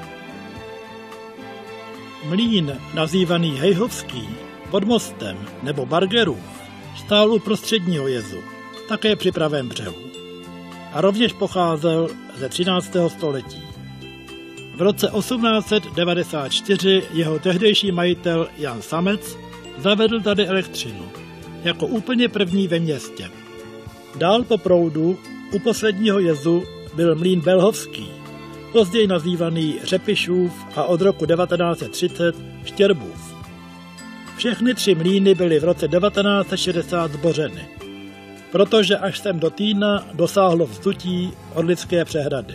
Mlýn, nazývaný Hejhovský, pod mostem nebo Bargerův, stál u prostředního jezu, také při pravém břehu. A rovněž pocházel ze 13. století. V roce 1894 jeho tehdejší majitel Jan Samec zavedl tady elektřinu, jako úplně první ve městě. Dál po proudu u posledního jezu byl mlýn Belhovský, později nazývaný Řepišův a od roku 1930 Štěrbův. Všechny 3 mlýny byly v roce 1960 zbořeny, protože až sem do Týna dosáhlo vzdutí Orlické přehrady.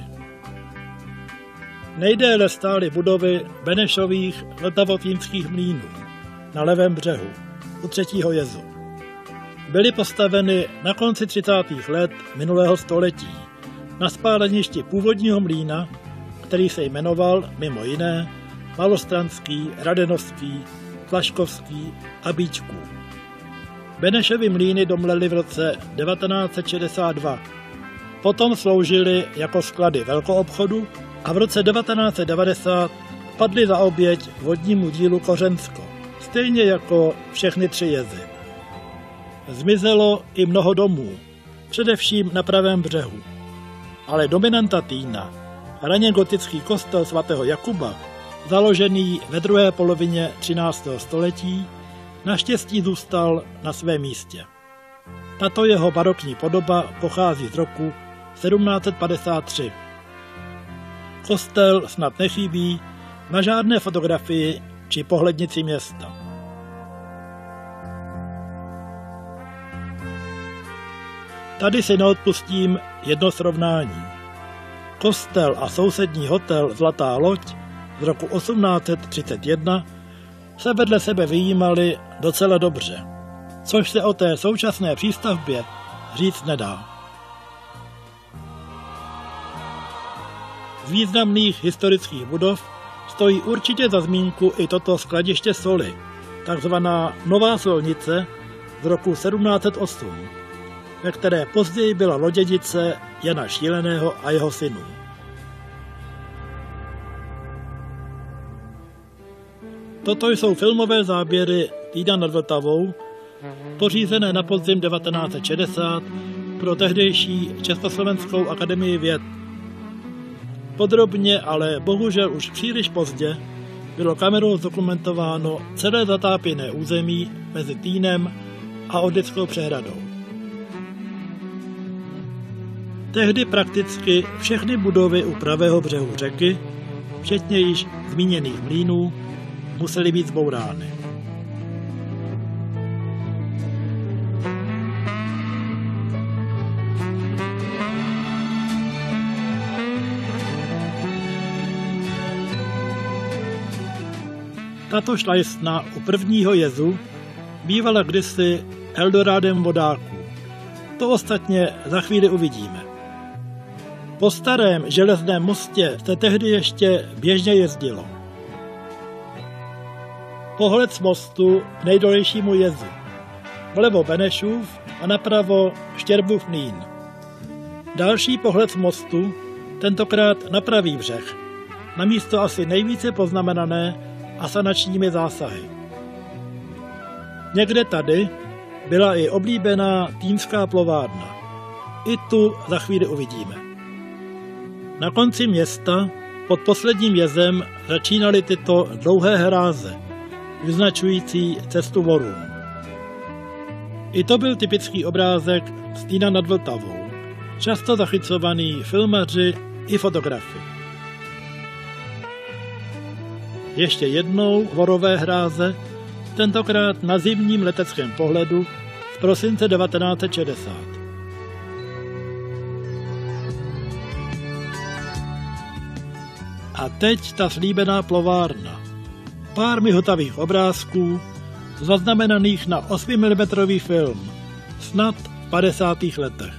Nejdéle stály budovy Benešových vltavotýnských mlýnů na levém břehu u 3. jezu. Byly postaveny na konci 30. let minulého století na spáleništi původního mlýna, který se jmenoval mimo jiné Malostranský, Radenovský, Flaškovský a Bíčků. Benešovy mlýny domlely v roce 1962. Potom sloužily jako sklady velkoobchodu a v roce 1990 padly za oběť vodnímu dílu Kořensko, stejně jako všechny 3 jezy. Zmizelo i mnoho domů, především na pravém břehu. Ale dominanta Týna, raně gotický kostel svatého Jakuba, založený ve druhé polovině 13. století, naštěstí zůstal na svém místě. Tato jeho barokní podoba pochází z roku 1753. Kostel snad nechybí na žádné fotografii či pohlednici města. Tady si neodpustím jedno srovnání. Kostel a sousední hotel Zlatá loď z roku 1831 se vedle sebe vyjímali docela dobře, což se o té současné přístavbě říct nedá. Z významných historických budov stojí určitě za zmínku i toto skladiště soli, takzvaná Nová solnice z roku 1708, ve které později byla loděnice Jana Šíleného a jeho synů. Toto jsou filmové záběry Týna nad Vltavou, pořízené na podzim 1960 pro tehdejší Československou akademii věd. Podrobně, ale bohužel už příliš pozdě, bylo kamerou zdokumentováno celé zatápěné území mezi Týnem a Orlickou přehradou. Tehdy prakticky všechny budovy u pravého břehu řeky, včetně již zmíněných mlýnů, musely být zbourány. Tato šlajstna u prvního jezu bývala kdysi Eldorádem vodáků. To ostatně za chvíli uvidíme. Po starém železném mostě se tehdy ještě běžně jezdilo. Pohled z mostu k nejdolejšímu jezu. Vlevo Benešův a napravo Štěrbův mlýn. Další pohled z mostu, tentokrát na pravý břeh, na místo asi nejvíce poznamenané asanačními zásahy. Někde tady byla i oblíbená týnská plovárna. I tu za chvíli uvidíme. Na konci města pod posledním jezem začínaly tyto dlouhé hráze, vyznačující cestu vorům. I to byl typický obrázek z Týna nad Vltavou, často zachycovaný filmaři i fotografy. Ještě jednou vorové hráze, tentokrát na zimním leteckém pohledu z prosince 1960. A teď ta slíbená plovárna. Pár mihotavých obrázků, zaznamenaných na 8 mm film, snad v 50. letech.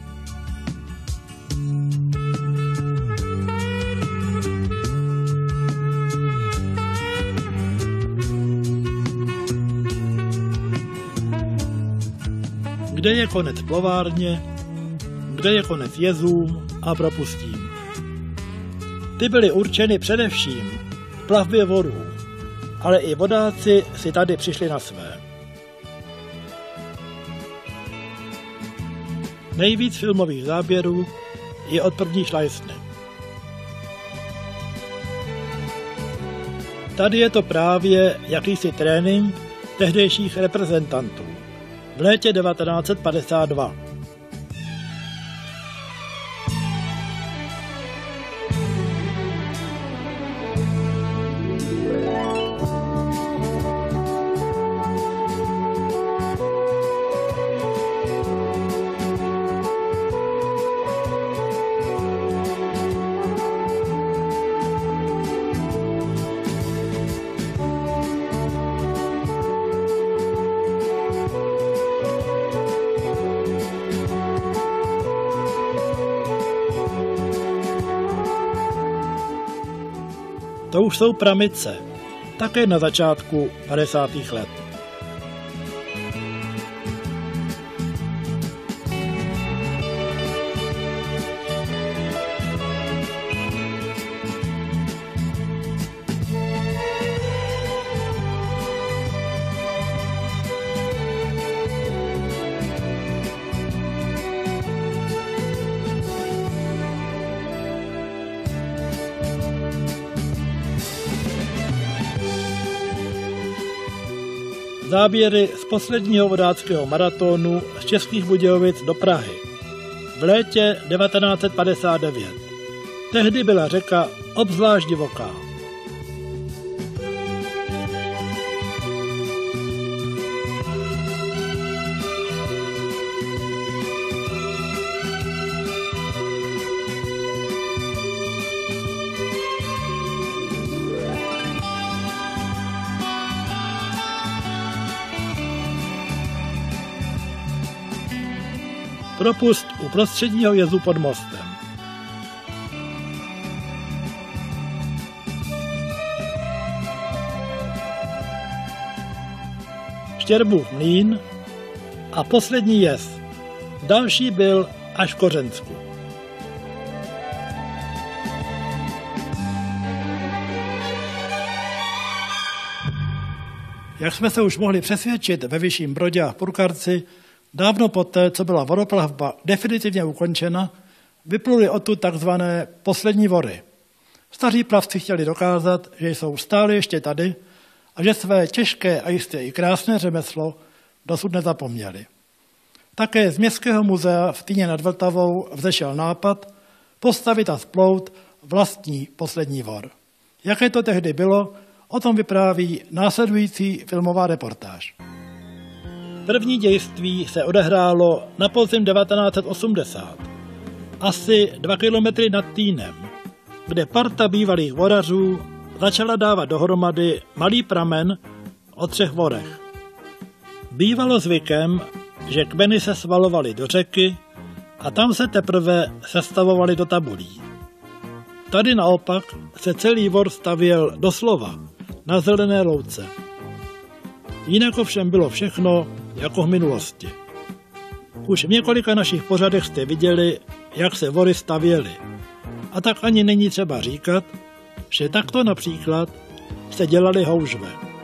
Kde je konec plovárně, kde je konec jezům a propustím. Ty byly určeny především k plavbě vorů, ale i vodáci si tady přišli na své. Nejvíc filmových záběrů je od první šlajstny. Tady je to právě jakýsi trénink tehdejších reprezentantů v létě 1952. to už jsou Pramice, také na začátku 50. let. Záběry z posledního vodáckého maratonu z Českých Budějovic do Prahy v létě 1959. Tehdy byla řeka obzvlášť divoká. Propust u prostředního jezu pod mostem. Štěrbův mlýn a poslední jez. Další byl až v Kořensku. Jak jsme se už mohli přesvědčit ve Vyšším Brodě a v Purkarci, dávno poté, co byla vodoplavba definitivně ukončena, vypluly odtud takzvané poslední vory. Staří plavci chtěli dokázat, že jsou stále ještě tady a že své těžké a jistě i krásné řemeslo dosud nezapomněli. Také z Městského muzea v Týně nad Vltavou vzešel nápad postavit a splout vlastní poslední vor. Jaké to tehdy bylo, o tom vypráví následující filmová reportáž. První dějství se odehrálo na podzim 1980, asi 2 kilometry nad Týnem, kde parta bývalých vorařů začala dávat dohromady malý pramen o 3 vorech. Bývalo zvykem, že kmeny se svalovaly do řeky a tam se teprve sestavovaly do tabulí. Tady naopak se celý vor stavěl doslova na zelené louce. Jinak ovšem bylo všechno jako v minulosti. Už v několika našich pořadech jste viděli, jak se vory stavěly. A tak ani není třeba říkat, že takto například se dělaly houžve.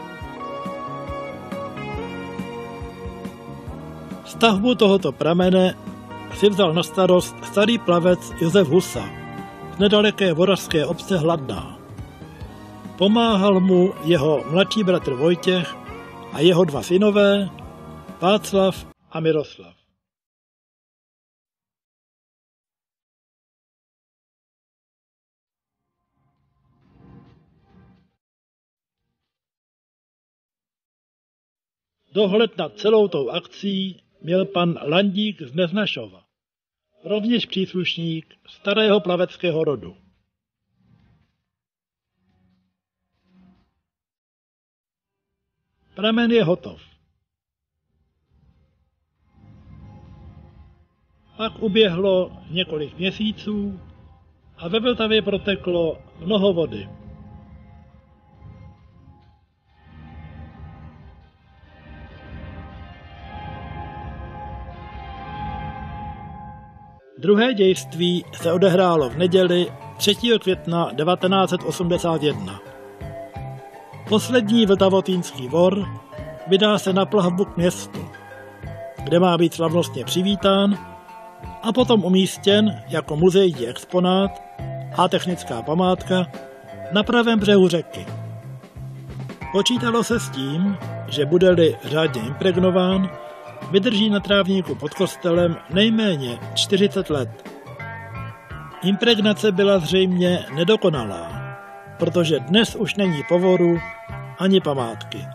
Stavbu tohoto pramene si vzal na starost starý plavec Josef Husa z nedaleké vorařské obce Hladná. Pomáhal mu jeho mladší bratr Vojtěch a jeho 2 synové, Václav a Miroslav. Dohled nad celou tou akcí měl pan Landík z Neznašova, rovněž příslušník starého plaveckého rodu. Pramen je hotov. Pak uběhlo několik měsíců a ve Vltavě proteklo mnoho vody. Druhé dějství se odehrálo v neděli 3. května 1981. Poslední vltavotýnský vor vydá se na plavbu k městu, kde má být slavnostně přivítán a potom umístěn jako muzejní exponát a technická památka na pravém břehu řeky. Počítalo se s tím, že bude-li řádně impregnován, vydrží na trávníku pod kostelem nejméně 40 let. Impregnace byla zřejmě nedokonalá, protože dnes už není povoru ani památky.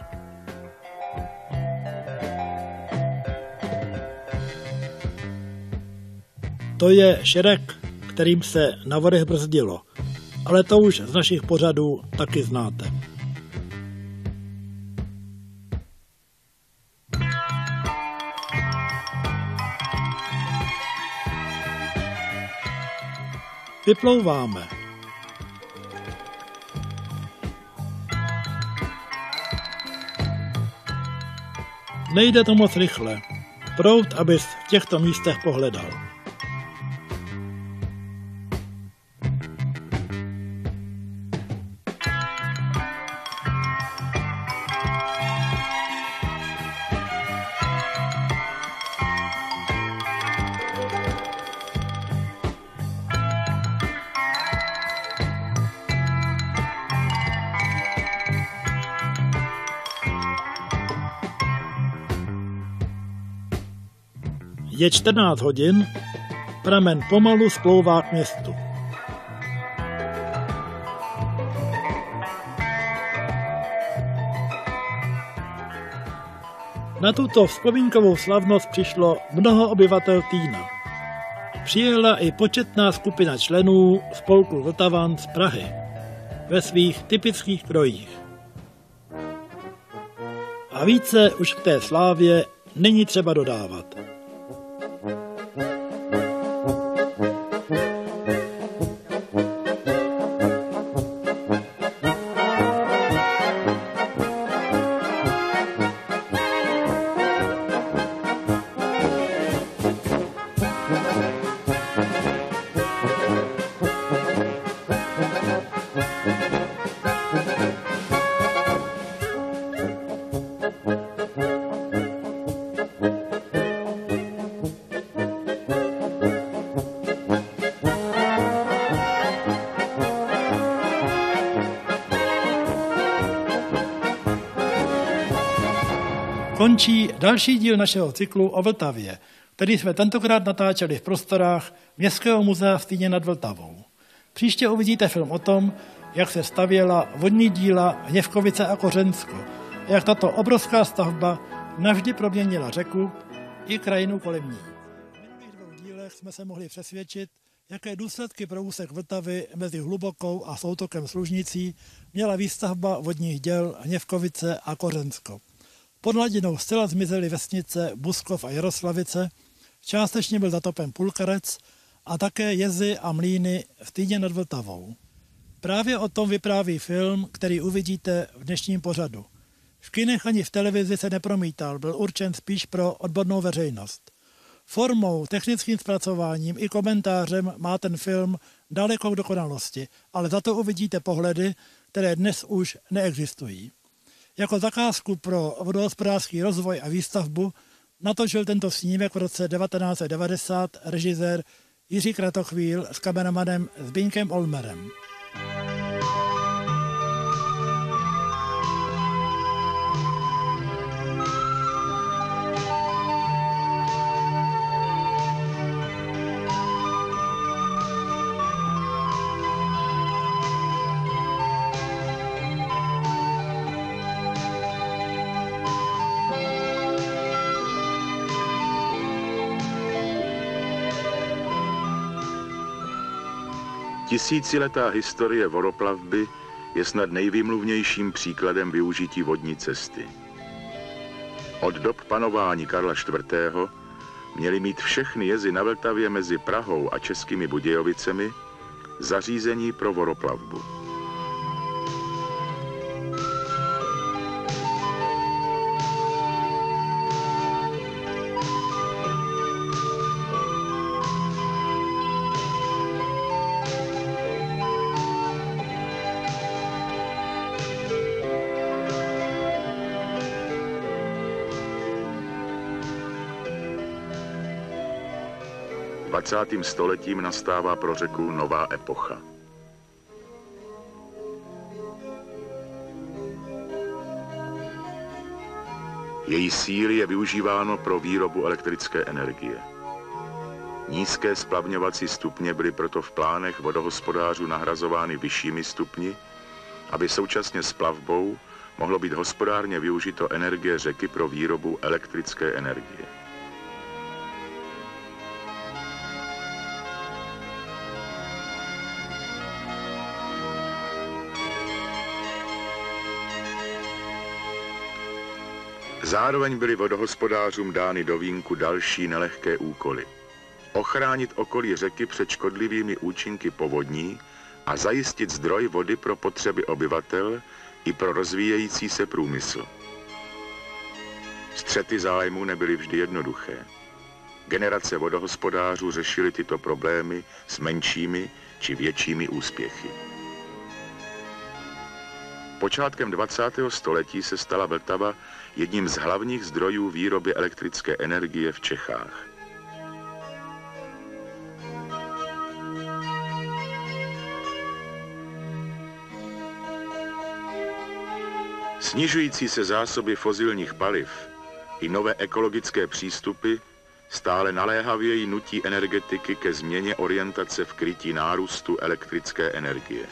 To je šerek, kterým se na vodech brzdilo, ale to už z našich pořadů taky znáte. Vyplouváme. Nejde to moc rychle. Proud, abys v těchto místech pohledal. Je 14 hodin, pramen pomalu splouvá k městu. Na tuto vzpomínkovou slavnost přišlo mnoho obyvatel Týna. Přijela i početná skupina členů spolku Vltavan z Prahy ve svých typických krojích. A více už k té slávě není třeba dodávat. Končí další díl našeho cyklu o Vltavě, který jsme tentokrát natáčeli v prostorách Městského muzea v Týně nad Vltavou. Příště uvidíte film o tom, jak se stavěla vodní díla Hněvkovice a Kořensko a jak tato obrovská stavba navždy proměnila řeku i krajinu kolem ní. V minulých 2 dílech jsme se mohli přesvědčit, jaké důsledky pro úsek Vltavy mezi Hlubokou a soutokem Služnicí měla výstavba vodních děl Hněvkovice a Kořensko. Pod hladinou zcela zmizely vesnice Buskov a Jaroslavice, částečně byl zatopen Pulkarec a také jezy a mlýny v Týně nad Vltavou. Právě o tom vypráví film, který uvidíte v dnešním pořadu. V kinech ani v televizi se nepromítal, byl určen spíš pro odbornou veřejnost. Formou, technickým zpracováním i komentářem má ten film daleko k dokonalosti, ale za to uvidíte pohledy, které dnes už neexistují. Jako zakázku pro vodohospodářský rozvoj a výstavbu natočil tento snímek v roce 1990 režisér Jiří Kratochvíl s kameramanem Zbyňkem Olmerem. Tisíciletá historie vodoplavby je snad nejvýmluvnějším příkladem využití vodní cesty. Od dob panování Karla IV. Měly mít všechny jezy na Vltavě mezi Prahou a Českými Budějovicemi zařízení pro vodoplavbu. V 20. stoletím nastává pro řeku nová epocha. Její síly je využíváno pro výrobu elektrické energie. Nízké splavňovací stupně byly proto v plánech vodohospodářů nahrazovány vyššími stupni, aby současně s plavbou mohlo být hospodárně využito energie řeky pro výrobu elektrické energie. Zároveň byly vodohospodářům dány do vínku další nelehké úkoly. Ochránit okolí řeky před škodlivými účinky povodní a zajistit zdroj vody pro potřeby obyvatel i pro rozvíjející se průmysl. Střety zájmu nebyly vždy jednoduché. Generace vodohospodářů řešily tyto problémy s menšími či většími úspěchy. Počátkem 20. století se stala Vltava jedním z hlavních zdrojů výroby elektrické energie v Čechách. Snižující se zásoby fosilních paliv i nové ekologické přístupy stále naléhavěji nutí energetiky ke změně orientace v krytí nárůstu elektrické energie.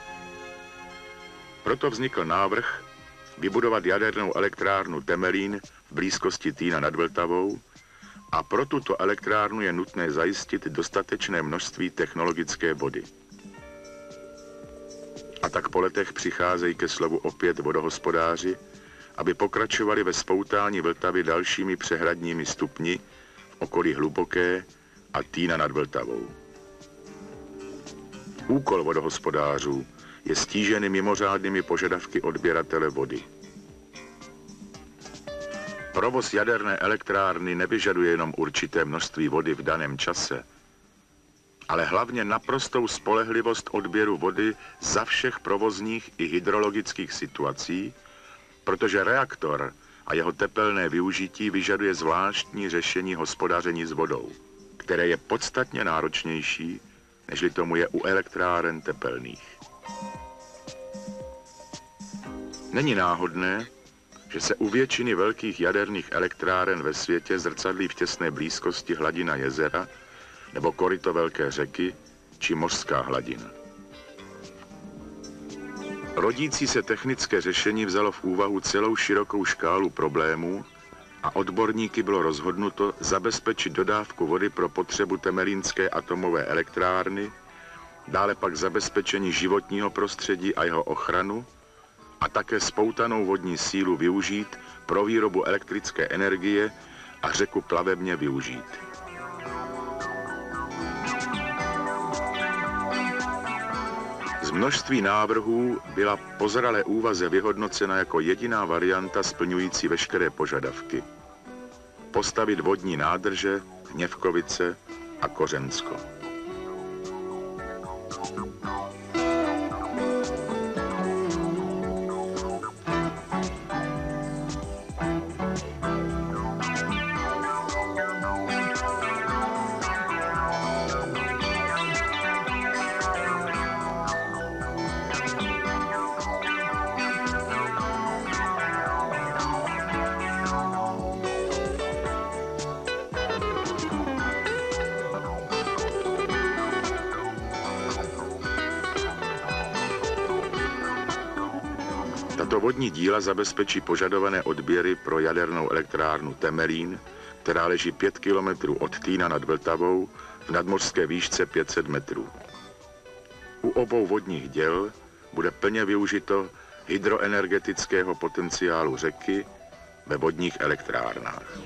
Proto vznikl návrh vybudovat jadernou elektrárnu Temelín v blízkosti Týna nad Vltavou a pro tuto elektrárnu je nutné zajistit dostatečné množství technologické vody. A tak po letech přicházejí ke slovu opět vodohospodáři, aby pokračovali ve spoutání Vltavy dalšími přehradními stupni v okolí Hluboké a Týna nad Vltavou. Úkol vodohospodářů je stížený mimořádnými požadavky odběratele vody. Provoz jaderné elektrárny nevyžaduje jenom určité množství vody v daném čase, ale hlavně naprostou spolehlivost odběru vody za všech provozních i hydrologických situací, protože reaktor a jeho tepelné využití vyžaduje zvláštní řešení hospodaření s vodou, které je podstatně náročnější, nežli tomu je u elektráren tepelných. Není náhodné, že se u většiny velkých jaderných elektráren ve světě zrcadlí v těsné blízkosti hladina jezera nebo koryto velké řeky či mořská hladina. Rodící se technické řešení vzalo v úvahu celou širokou škálu problémů a odborníky bylo rozhodnuto zabezpečit dodávku vody pro potřebu Temelínské atomové elektrárny, dále pak zabezpečení životního prostředí a jeho ochranu a také spoutanou vodní sílu využít pro výrobu elektrické energie a řeku plavebně využít. Z množství návrhů byla po zralé úvaze vyhodnocena jako jediná varianta splňující veškeré požadavky. Postavit vodní nádrže, Hněvkovice a Kořensko. Tato vodní díla zabezpečí požadované odběry pro jadernou elektrárnu Temelín, která leží 5 kilometrů od Týna nad Vltavou v nadmořské výšce 500 metrů. U obou vodních děl bude plně využito hydroenergetického potenciálu řeky ve vodních elektrárnách.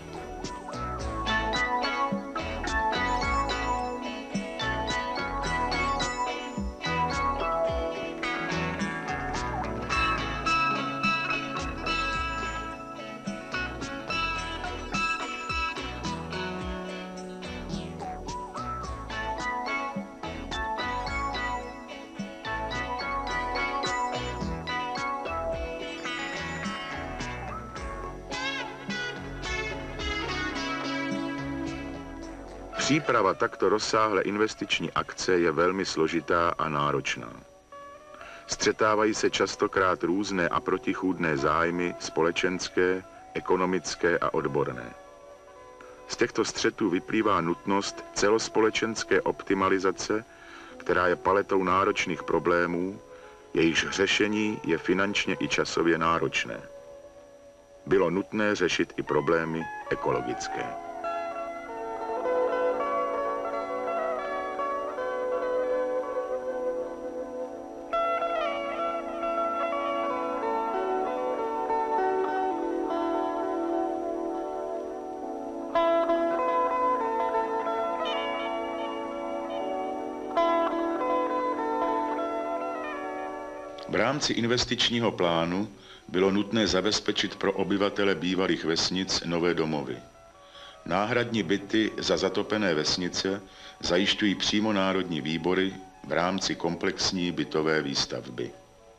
Příprava takto rozsáhlé investiční akce je velmi složitá a náročná. Střetávají se častokrát různé a protichůdné zájmy společenské, ekonomické a odborné. Z těchto střetů vyplývá nutnost celospolečenské optimalizace, která je paletou náročných problémů, jejichž řešení je finančně i časově náročné. Bylo nutné řešit i problémy ekologické. V rámci investičního plánu bylo nutné zabezpečit pro obyvatele bývalých vesnic nové domovy. Náhradní byty za zatopené vesnice zajišťují přímo národní výbory v rámci komplexní bytové výstavby.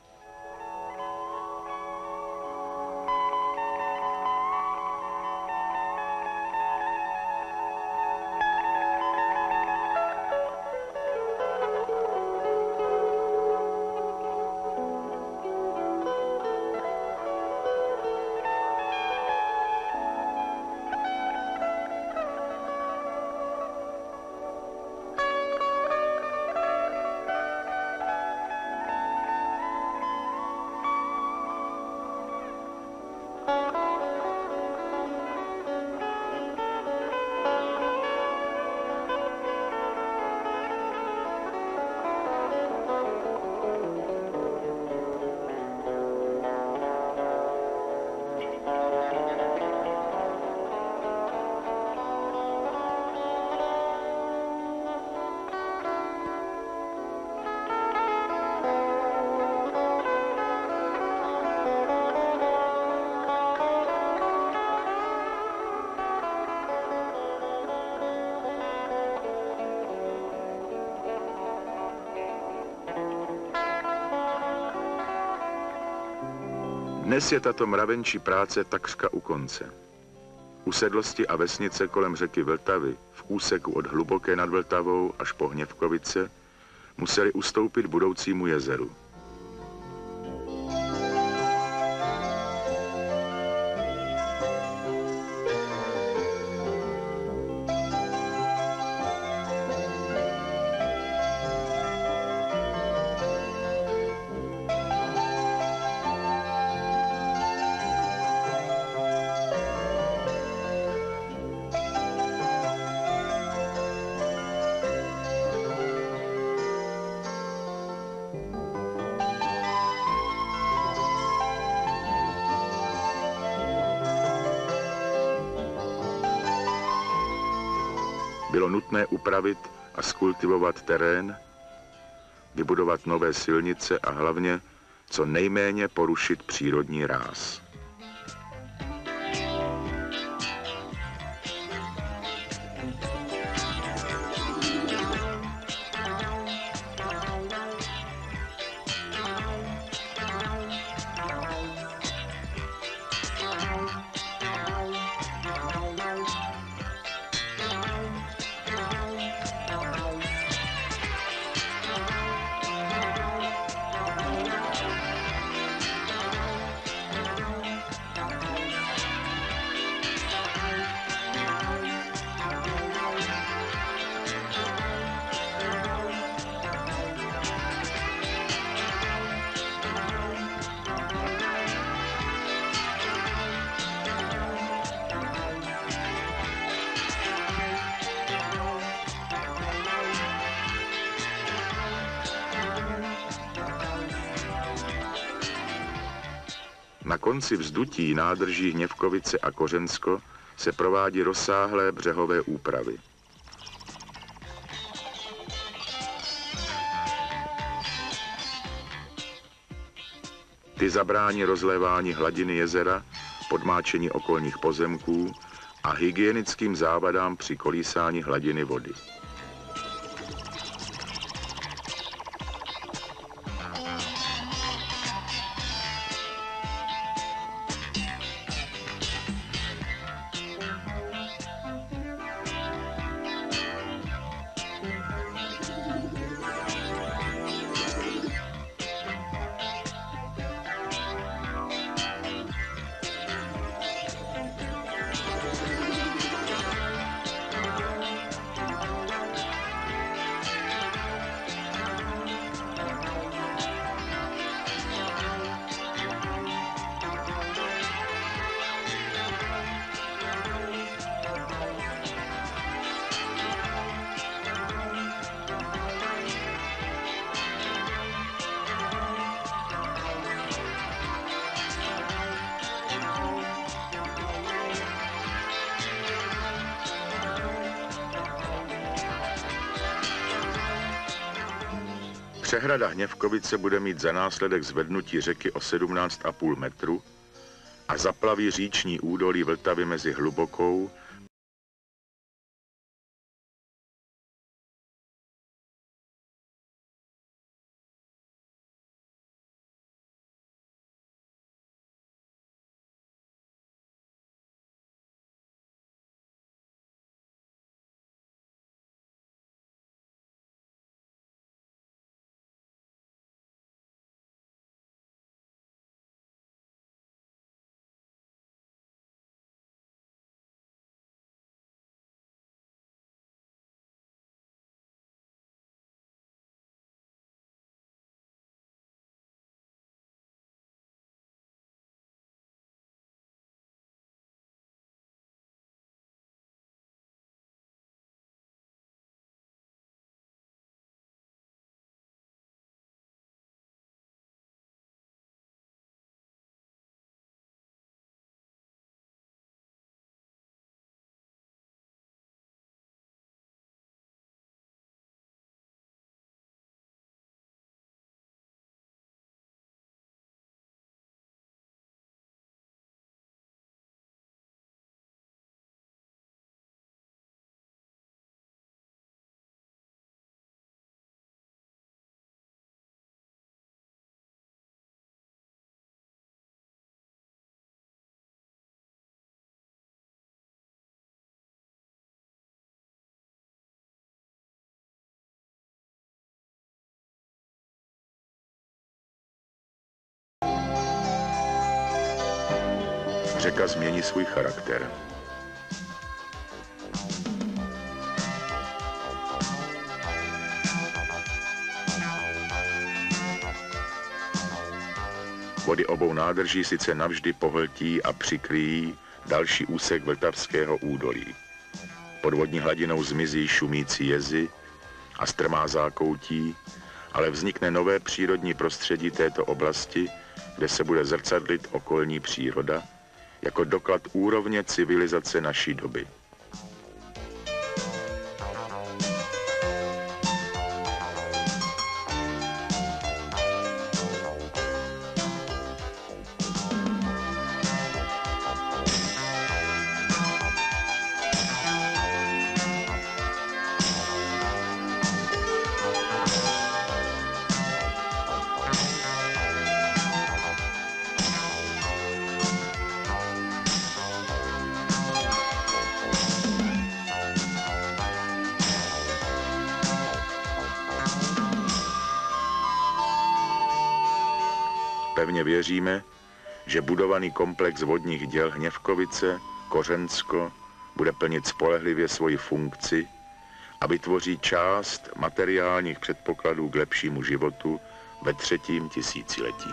Dnes je tato mravenčí práce takřka u konce. Usedlosti a vesnice kolem řeky Vltavy v úseku od Hluboké nad Vltavou až po Hněvkovice museli ustoupit budoucímu jezeru. Bylo nutné upravit a skultivovat terén, vybudovat nové silnice a hlavně co nejméně porušit přírodní ráz. Na konci vzdutí nádrží Hněvkovice a Kořensko se provádí rozsáhlé břehové úpravy. Ty zabrání rozlévání hladiny jezera, podmáčení okolních pozemků a hygienickým závadám při kolísání hladiny vody. Přehrada Hněvkovice bude mít za následek zvednutí řeky o 17,5 metru a zaplaví říční údolí Vltavy mezi Hlubokou řeka změní svůj charakter. Vody obou nádrží sice navždy pohltí a přikryjí další úsek Vltavského údolí. Pod vodní hladinou zmizí šumící jezy a strmá zákoutí, ale vznikne nové přírodní prostředí této oblasti, kde se bude zrcadlit okolní příroda, jako doklad úrovně civilizace naší doby. Pevně věříme, že budovaný komplex vodních děl Hněvkovice, Kořensko bude plnit spolehlivě svoji funkci a vytvoří část materiálních předpokladů k lepšímu životu ve 3. tisíciletí.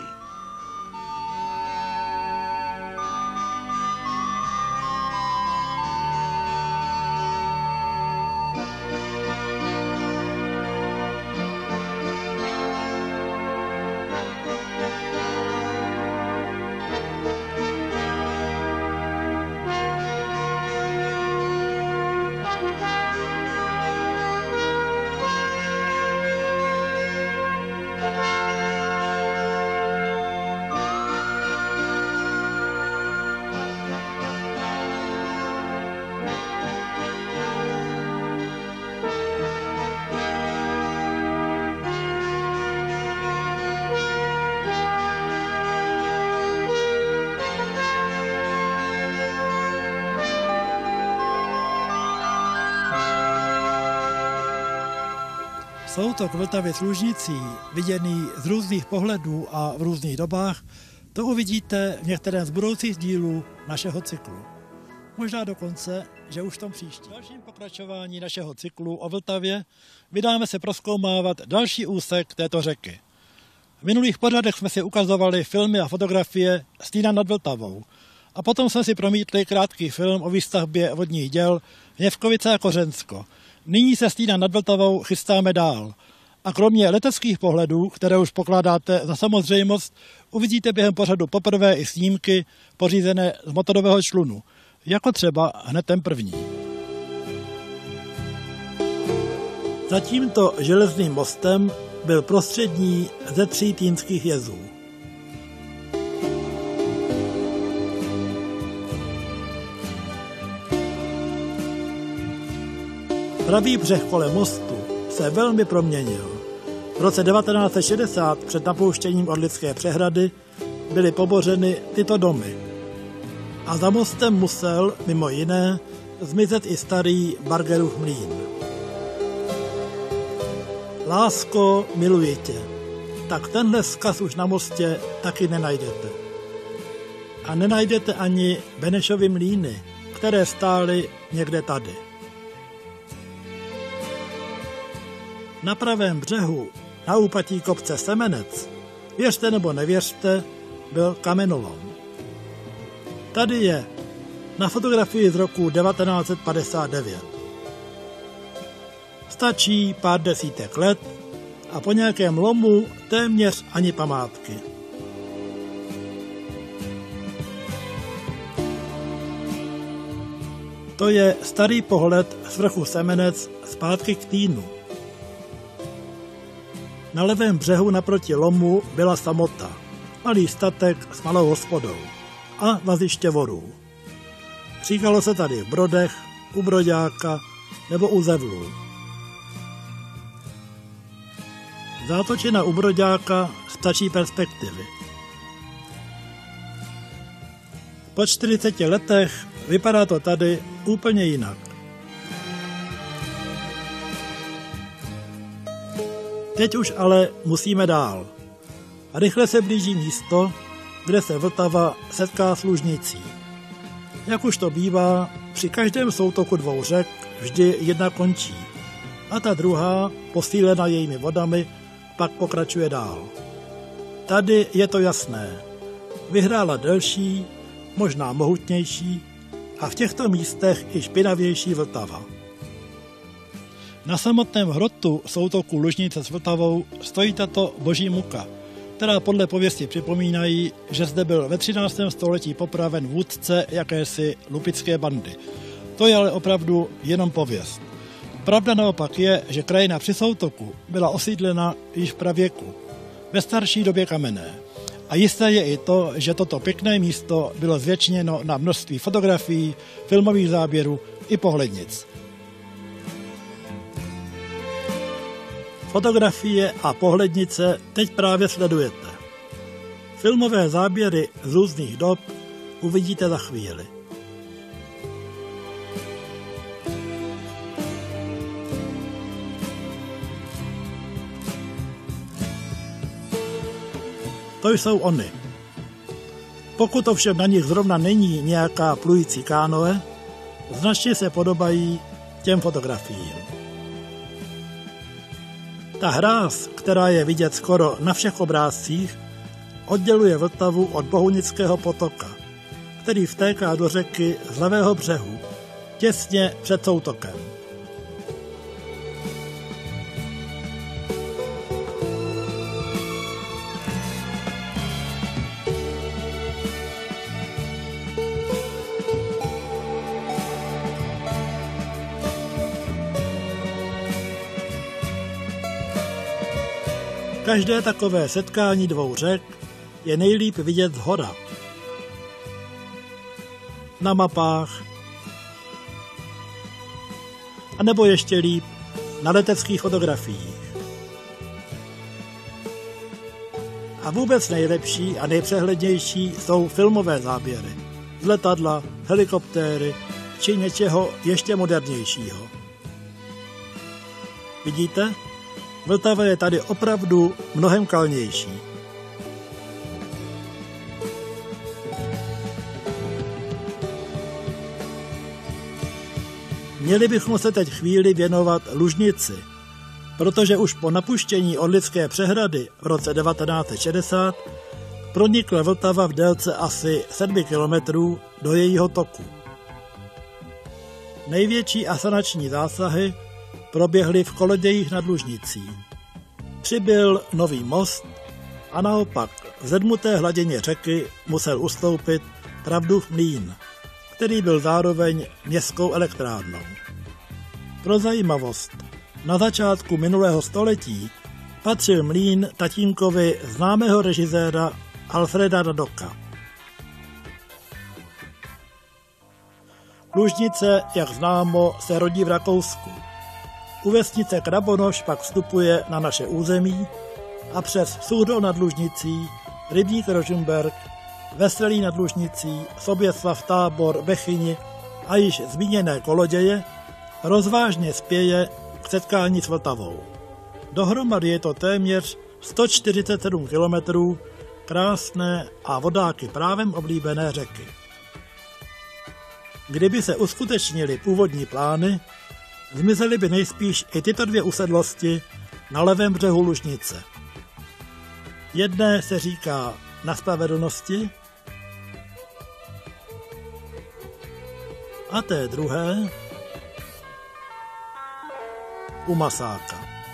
Soutok Vltavy s Lužnicí, viděný z různých pohledů a v různých dobách, to uvidíte v některém z budoucích dílů našeho cyklu. Možná dokonce, že už v tom příští. V dalším pokračování našeho cyklu o Vltavě vydáme se prozkoumávat další úsek této řeky. V minulých pořadech jsme si ukazovali filmy a fotografie Stína nad Vltavou a potom jsme si promítli krátký film o výstavbě vodních děl Hněvkovice a Kořensko. Nyní se Stína nad Vltavou chystáme dál. A kromě leteckých pohledů, které už pokládáte za samozřejmost, uvidíte během pořadu poprvé i snímky pořízené z motorového člunu, jako třeba hned ten první. Za tímto železným mostem byl prostřední ze 3 týnských jezů. Pravý břeh kolem mostu se velmi proměnil. V roce 1960 před napouštěním Orlické přehrady byly pobořeny tyto domy. A za mostem musel, mimo jiné, zmizet i starý Bargerův mlýn. Lásko, miluji tě, tak tenhle vzkaz už na mostě taky nenajdete. A nenajdete ani Benešovy mlýny, které stály někde tady. Na pravém břehu, na úpatí kopce Semenec, věřte nebo nevěřte, byl kamenolom. Tady je na fotografii z roku 1959. Stačí pár desítek let a po nějakém lomu téměř ani památky. To je starý pohled z vrchu Semenec zpátky k Týnu. Na levém břehu naproti lomu byla samota, malý statek s malou hospodou a vaziště vorů. Říkalo se tady v Brodech, u Broďáka nebo u Zevlů. Zátočina u Broďáka stačí perspektivy. Po 40 letech vypadá to tady úplně jinak. Teď už ale musíme dál. A rychle se blíží místo, kde se Vltava setká s Lužnicí. Jak už to bývá, při každém soutoku 2 řek vždy jedna končí a ta druhá, posílena jejími vodami, pak pokračuje dál. Tady je to jasné. Vyhrála delší, možná mohutnější a v těchto místech i špinavější Vltava. Na samotném hrotu soutoku Lužnice s Vltavou stojí tato boží muka, která podle pověsti připomínají, že zde byl ve 13. století popraven vůdce jakési lupické bandy. To je ale opravdu jenom pověst. Pravda naopak je, že krajina při soutoku byla osídlena již v pravěku, ve starší době kamenné. A jisté je i to, že toto pěkné místo bylo zvětšněno na množství fotografií, filmových záběrů i pohlednic. Fotografie a pohlednice teď právě sledujete. Filmové záběry z různých dob uvidíte za chvíli. To jsou ony. Pokud ovšem na nich zrovna není nějaká plující kánoe, značně se podobají těm fotografiím. Ta hráz, která je vidět skoro na všech obrázcích, odděluje Vltavu od Bohunického potoka, který vtéká do řeky z levého břehu, těsně před soutokem. Každé takové setkání 2 řek je nejlíp vidět zhora. Na mapách, a nebo ještě líp na leteckých fotografiích. A vůbec nejlepší a nejpřehlednější jsou filmové záběry z letadla, helikoptéry či něčeho ještě modernějšího. Vidíte? Vltava je tady opravdu mnohem kalnější. Měli bychom se teď chvíli věnovat Lužnici, protože už po napuštění Orlické přehrady v roce 1960 pronikla Vltava v délce asi 7 kilometrů do jejího toku. Největší asanační zásahy proběhly v Kolodějích nad Lužnicí. Přibyl nový most a naopak v zedmuté hladině řeky musel ustoupit Pravdův mlýn, který byl zároveň městskou elektrárnou. Pro zajímavost, na začátku minulého století patřil mlýn tatínkovi známého režiséra Alfreda Radoka. Lužnice, jak známo, se rodí v Rakousku. U vesnice Krabonoš pak vstupuje na naše území a přes Suchdol nad Lužnicí, Rybník Rožmberk, Veselí nad Lužnicí, Soběslav, Tábor, Bechyni a již zmíněné Koloděje rozvážně spěje k setkání s Vltavou. Dohromady je to téměř 147 kilometrů krásné a vodáky právem oblíbené řeky. Kdyby se uskutečnily původní plány, zmizely by nejspíš i tyto dvě usedlosti na levém břehu Lužnice. Jedné se říká Na spravedlnosti a té druhé u Masáka.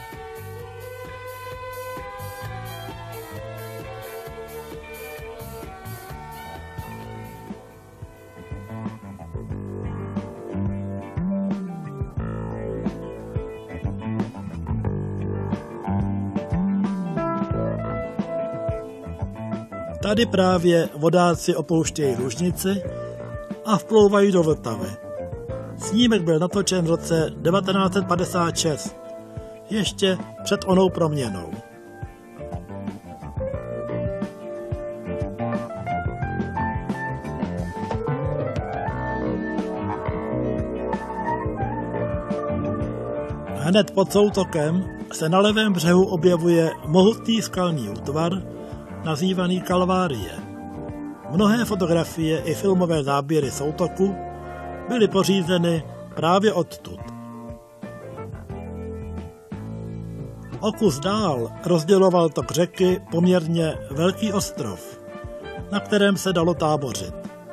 Tady právě vodáci opouštějí Lužnici a vplouvají do Vltavy. Snímek byl natočen v roce 1956, ještě před onou proměnou. Hned pod soutokem se na levém břehu objevuje mohutný skalní útvar, nazývaný Kalvárie. Mnohé fotografie i filmové záběry soutoku byly pořízeny právě odtud. O kus dál rozděloval tok řeky poměrně velký ostrov, na kterém se dalo tábořit.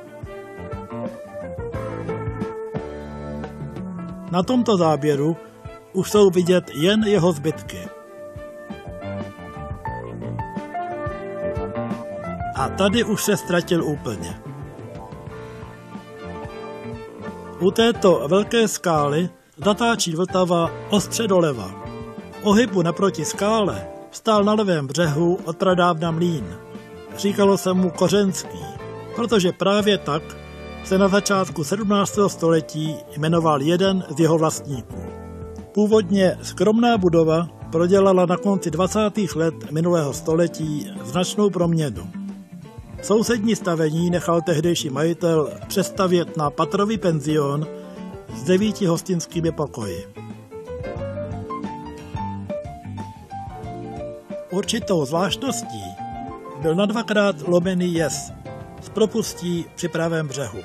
Na tomto záběru už jsou vidět jen jeho zbytky. A tady už se ztratil úplně. U této velké skály zatáčí Vltava ostře doleva. Ohybu naproti skále stál na levém břehu od pradávna mlýn. Říkalo se mu Kořenský, protože právě tak se na začátku 17. století jmenoval jeden z jeho vlastníků. Původně skromná budova prodělala na konci 20. let minulého století značnou proměnu. Sousední stavení nechal tehdejší majitel přestavět na patrový penzion s 9 hostinskými pokoji. Určitou zvláštností byl na 2x lomený jez s propustí při pravém břehu.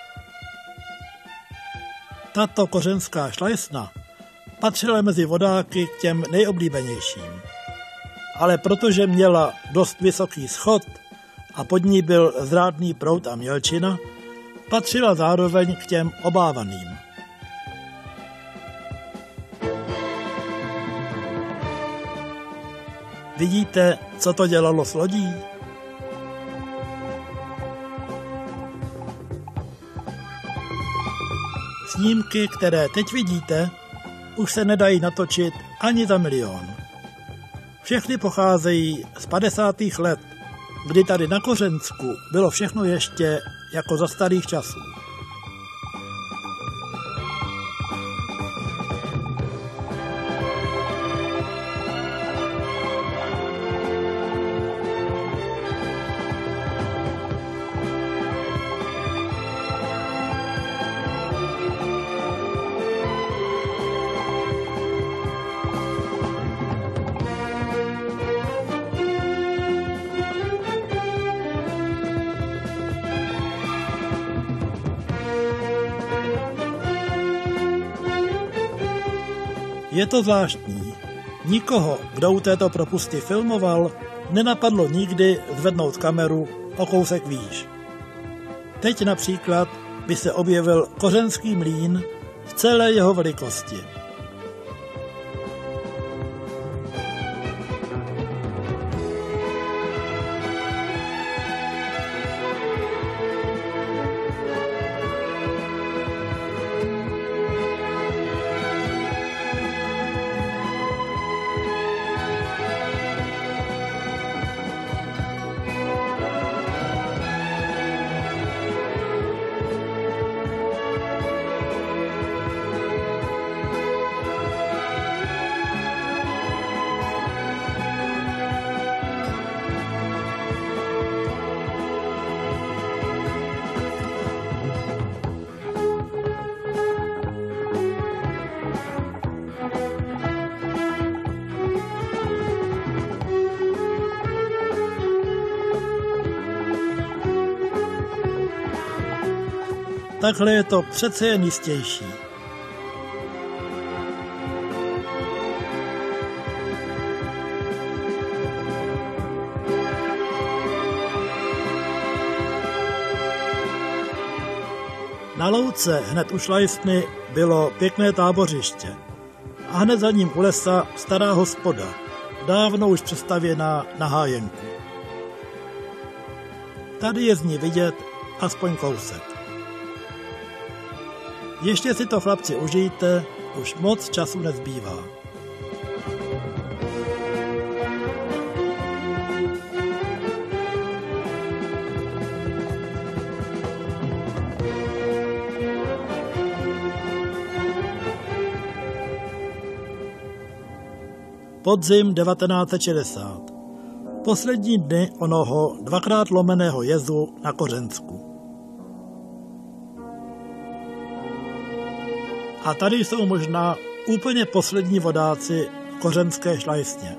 Tato kořenská šlajsna patřila mezi vodáky k těm nejoblíbenějším. Ale protože měla dost vysoký schod a pod ní byl zrádný proud a mělčina, patřila zároveň k těm obávaným. Vidíte, co to dělalo s lodí? Snímky, které teď vidíte, už se nedají natočit ani za milion. Všechny pocházejí z 50. let, kdy tady na Kořensku bylo všechno ještě jako za starých časů. Je to zvláštní. Nikoho, kdo u této propusty filmoval, nenapadlo nikdy zvednout kameru o kousek výš. Teď například by se objevil Kořenský mlýn v celé jeho velikosti. takhle je to přece jen jistější. Na louce hned u Šlajstny bylo pěkné tábořiště a hned za ním u lesa stará hospoda, dávno už přestavěná na hájenku. Tady je z ní vidět aspoň kousek. Ještě si to, chlapci, užijte, už moc času nezbývá. Podzim 1960. Poslední dny onoho dvakrát lomeného jezu na Kořensku. A tady jsou možná úplně poslední vodáci v kořenské Šlajstně.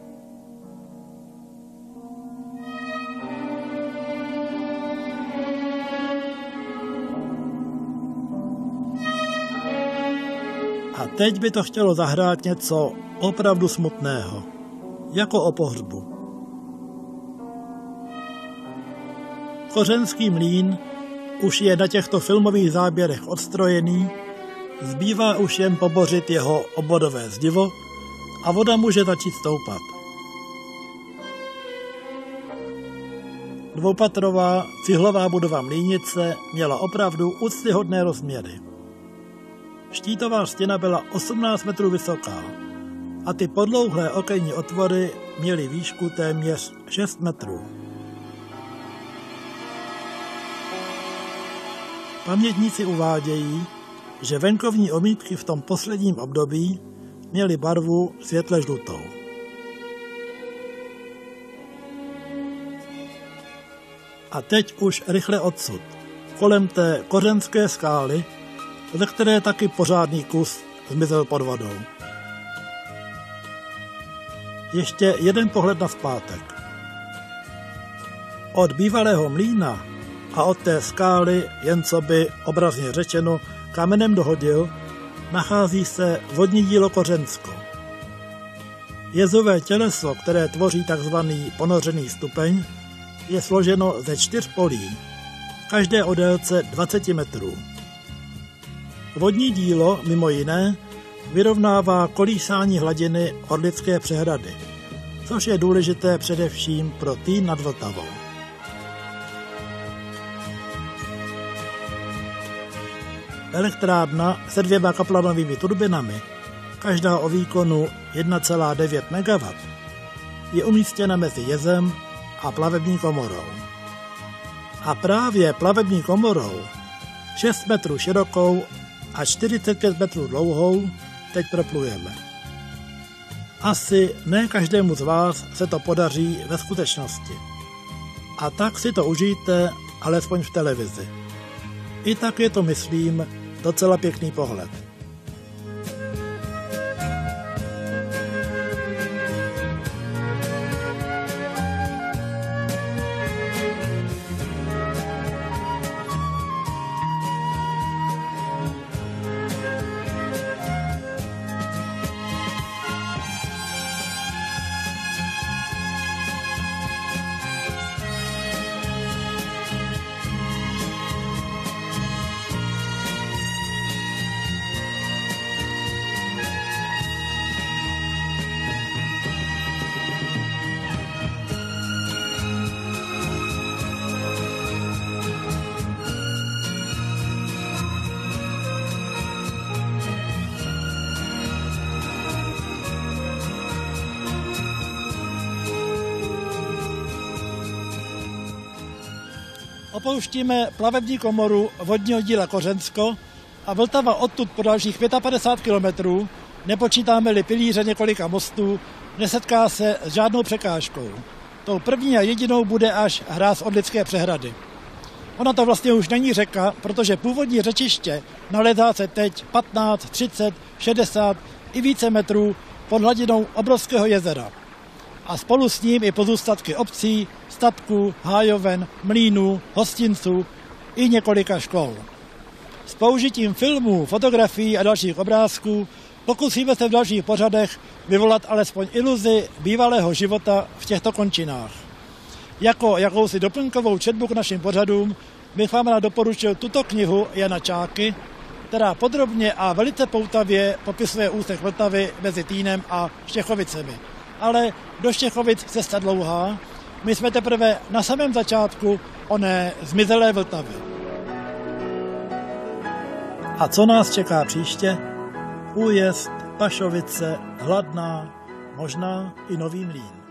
A teď by to chtělo zahrát něco opravdu smutného, jako o pohřbu. Kořenský mlýn už je na těchto filmových záběrech odstrojený, zbývá už jen pobořit jeho obvodové zdivo a voda může začít stoupat. Dvoupatrová cihlová budova mlýnice měla opravdu úctyhodné rozměry. Štítová stěna byla 18 metrů vysoká a ty podlouhlé okenní otvory měly výšku téměř 6 metrů. Pamětníci uvádějí, že venkovní omítky v tom posledním období měly barvu světle žlutou. A teď už rychle odsud, kolem té kořenské skály, ze které taky pořádný kus zmizel pod vodou. Ještě jeden pohled nazpátek. Od bývalého mlýna a od té skály, jen co by obrazně řečeno kamenem dohodil, nachází se vodní dílo Kořensko. Jezové těleso, které tvoří takzvaný ponořený stupeň, je složeno ze 4 polí, každé o délce 20 metrů. Vodní dílo, mimo jiné, vyrovnává kolísání hladiny Orlické přehrady, což je důležité především pro Týn nad Vltavou. Elektrárna se 2 kaplanovými turbinami, každá o výkonu 1,9 MW, je umístěna mezi jezem a plavební komorou. A právě plavební komorou, 6 metrů širokou a 45 metrů dlouhou, teď proplujeme. Asi ne každému z vás se to podaří ve skutečnosti. A tak si to užijte alespoň v televizi. I tak je to, myslím, docela pěkný pohled. Opouštíme plavební komoru vodního díla Kořensko a Vltava odtud po dalších 55 kilometrů, nepočítáme-li pilíře několika mostů, nesetká se s žádnou překážkou. Tou první a jedinou bude až hráz Orlické přehrady. Ona to vlastně už není řeka, protože původní řečiště nalézá se teď 15, 30, 60 i více metrů pod hladinou obrovského jezera. A spolu s ním i pozůstatky obcí, statků, hájoven, mlýnů, hostinců i několika škol. S použitím filmů, fotografií a dalších obrázků pokusíme se v dalších pořadech vyvolat alespoň iluzi bývalého života v těchto končinách. Jako jakousi doplňkovou četbu k našim pořadům bych vám rád doporučil tuto knihu Jana Čáky, která podrobně a velice poutavě popisuje úsek Vltavy mezi Týnem a Štěchovicemi. Ale do Štěchovic cesta dlouhá, my jsme teprve na samém začátku oné zmizelé Vltavy. A co nás čeká příště? Újezd, Pašovice, Hladná, možná i Nový Mlýn.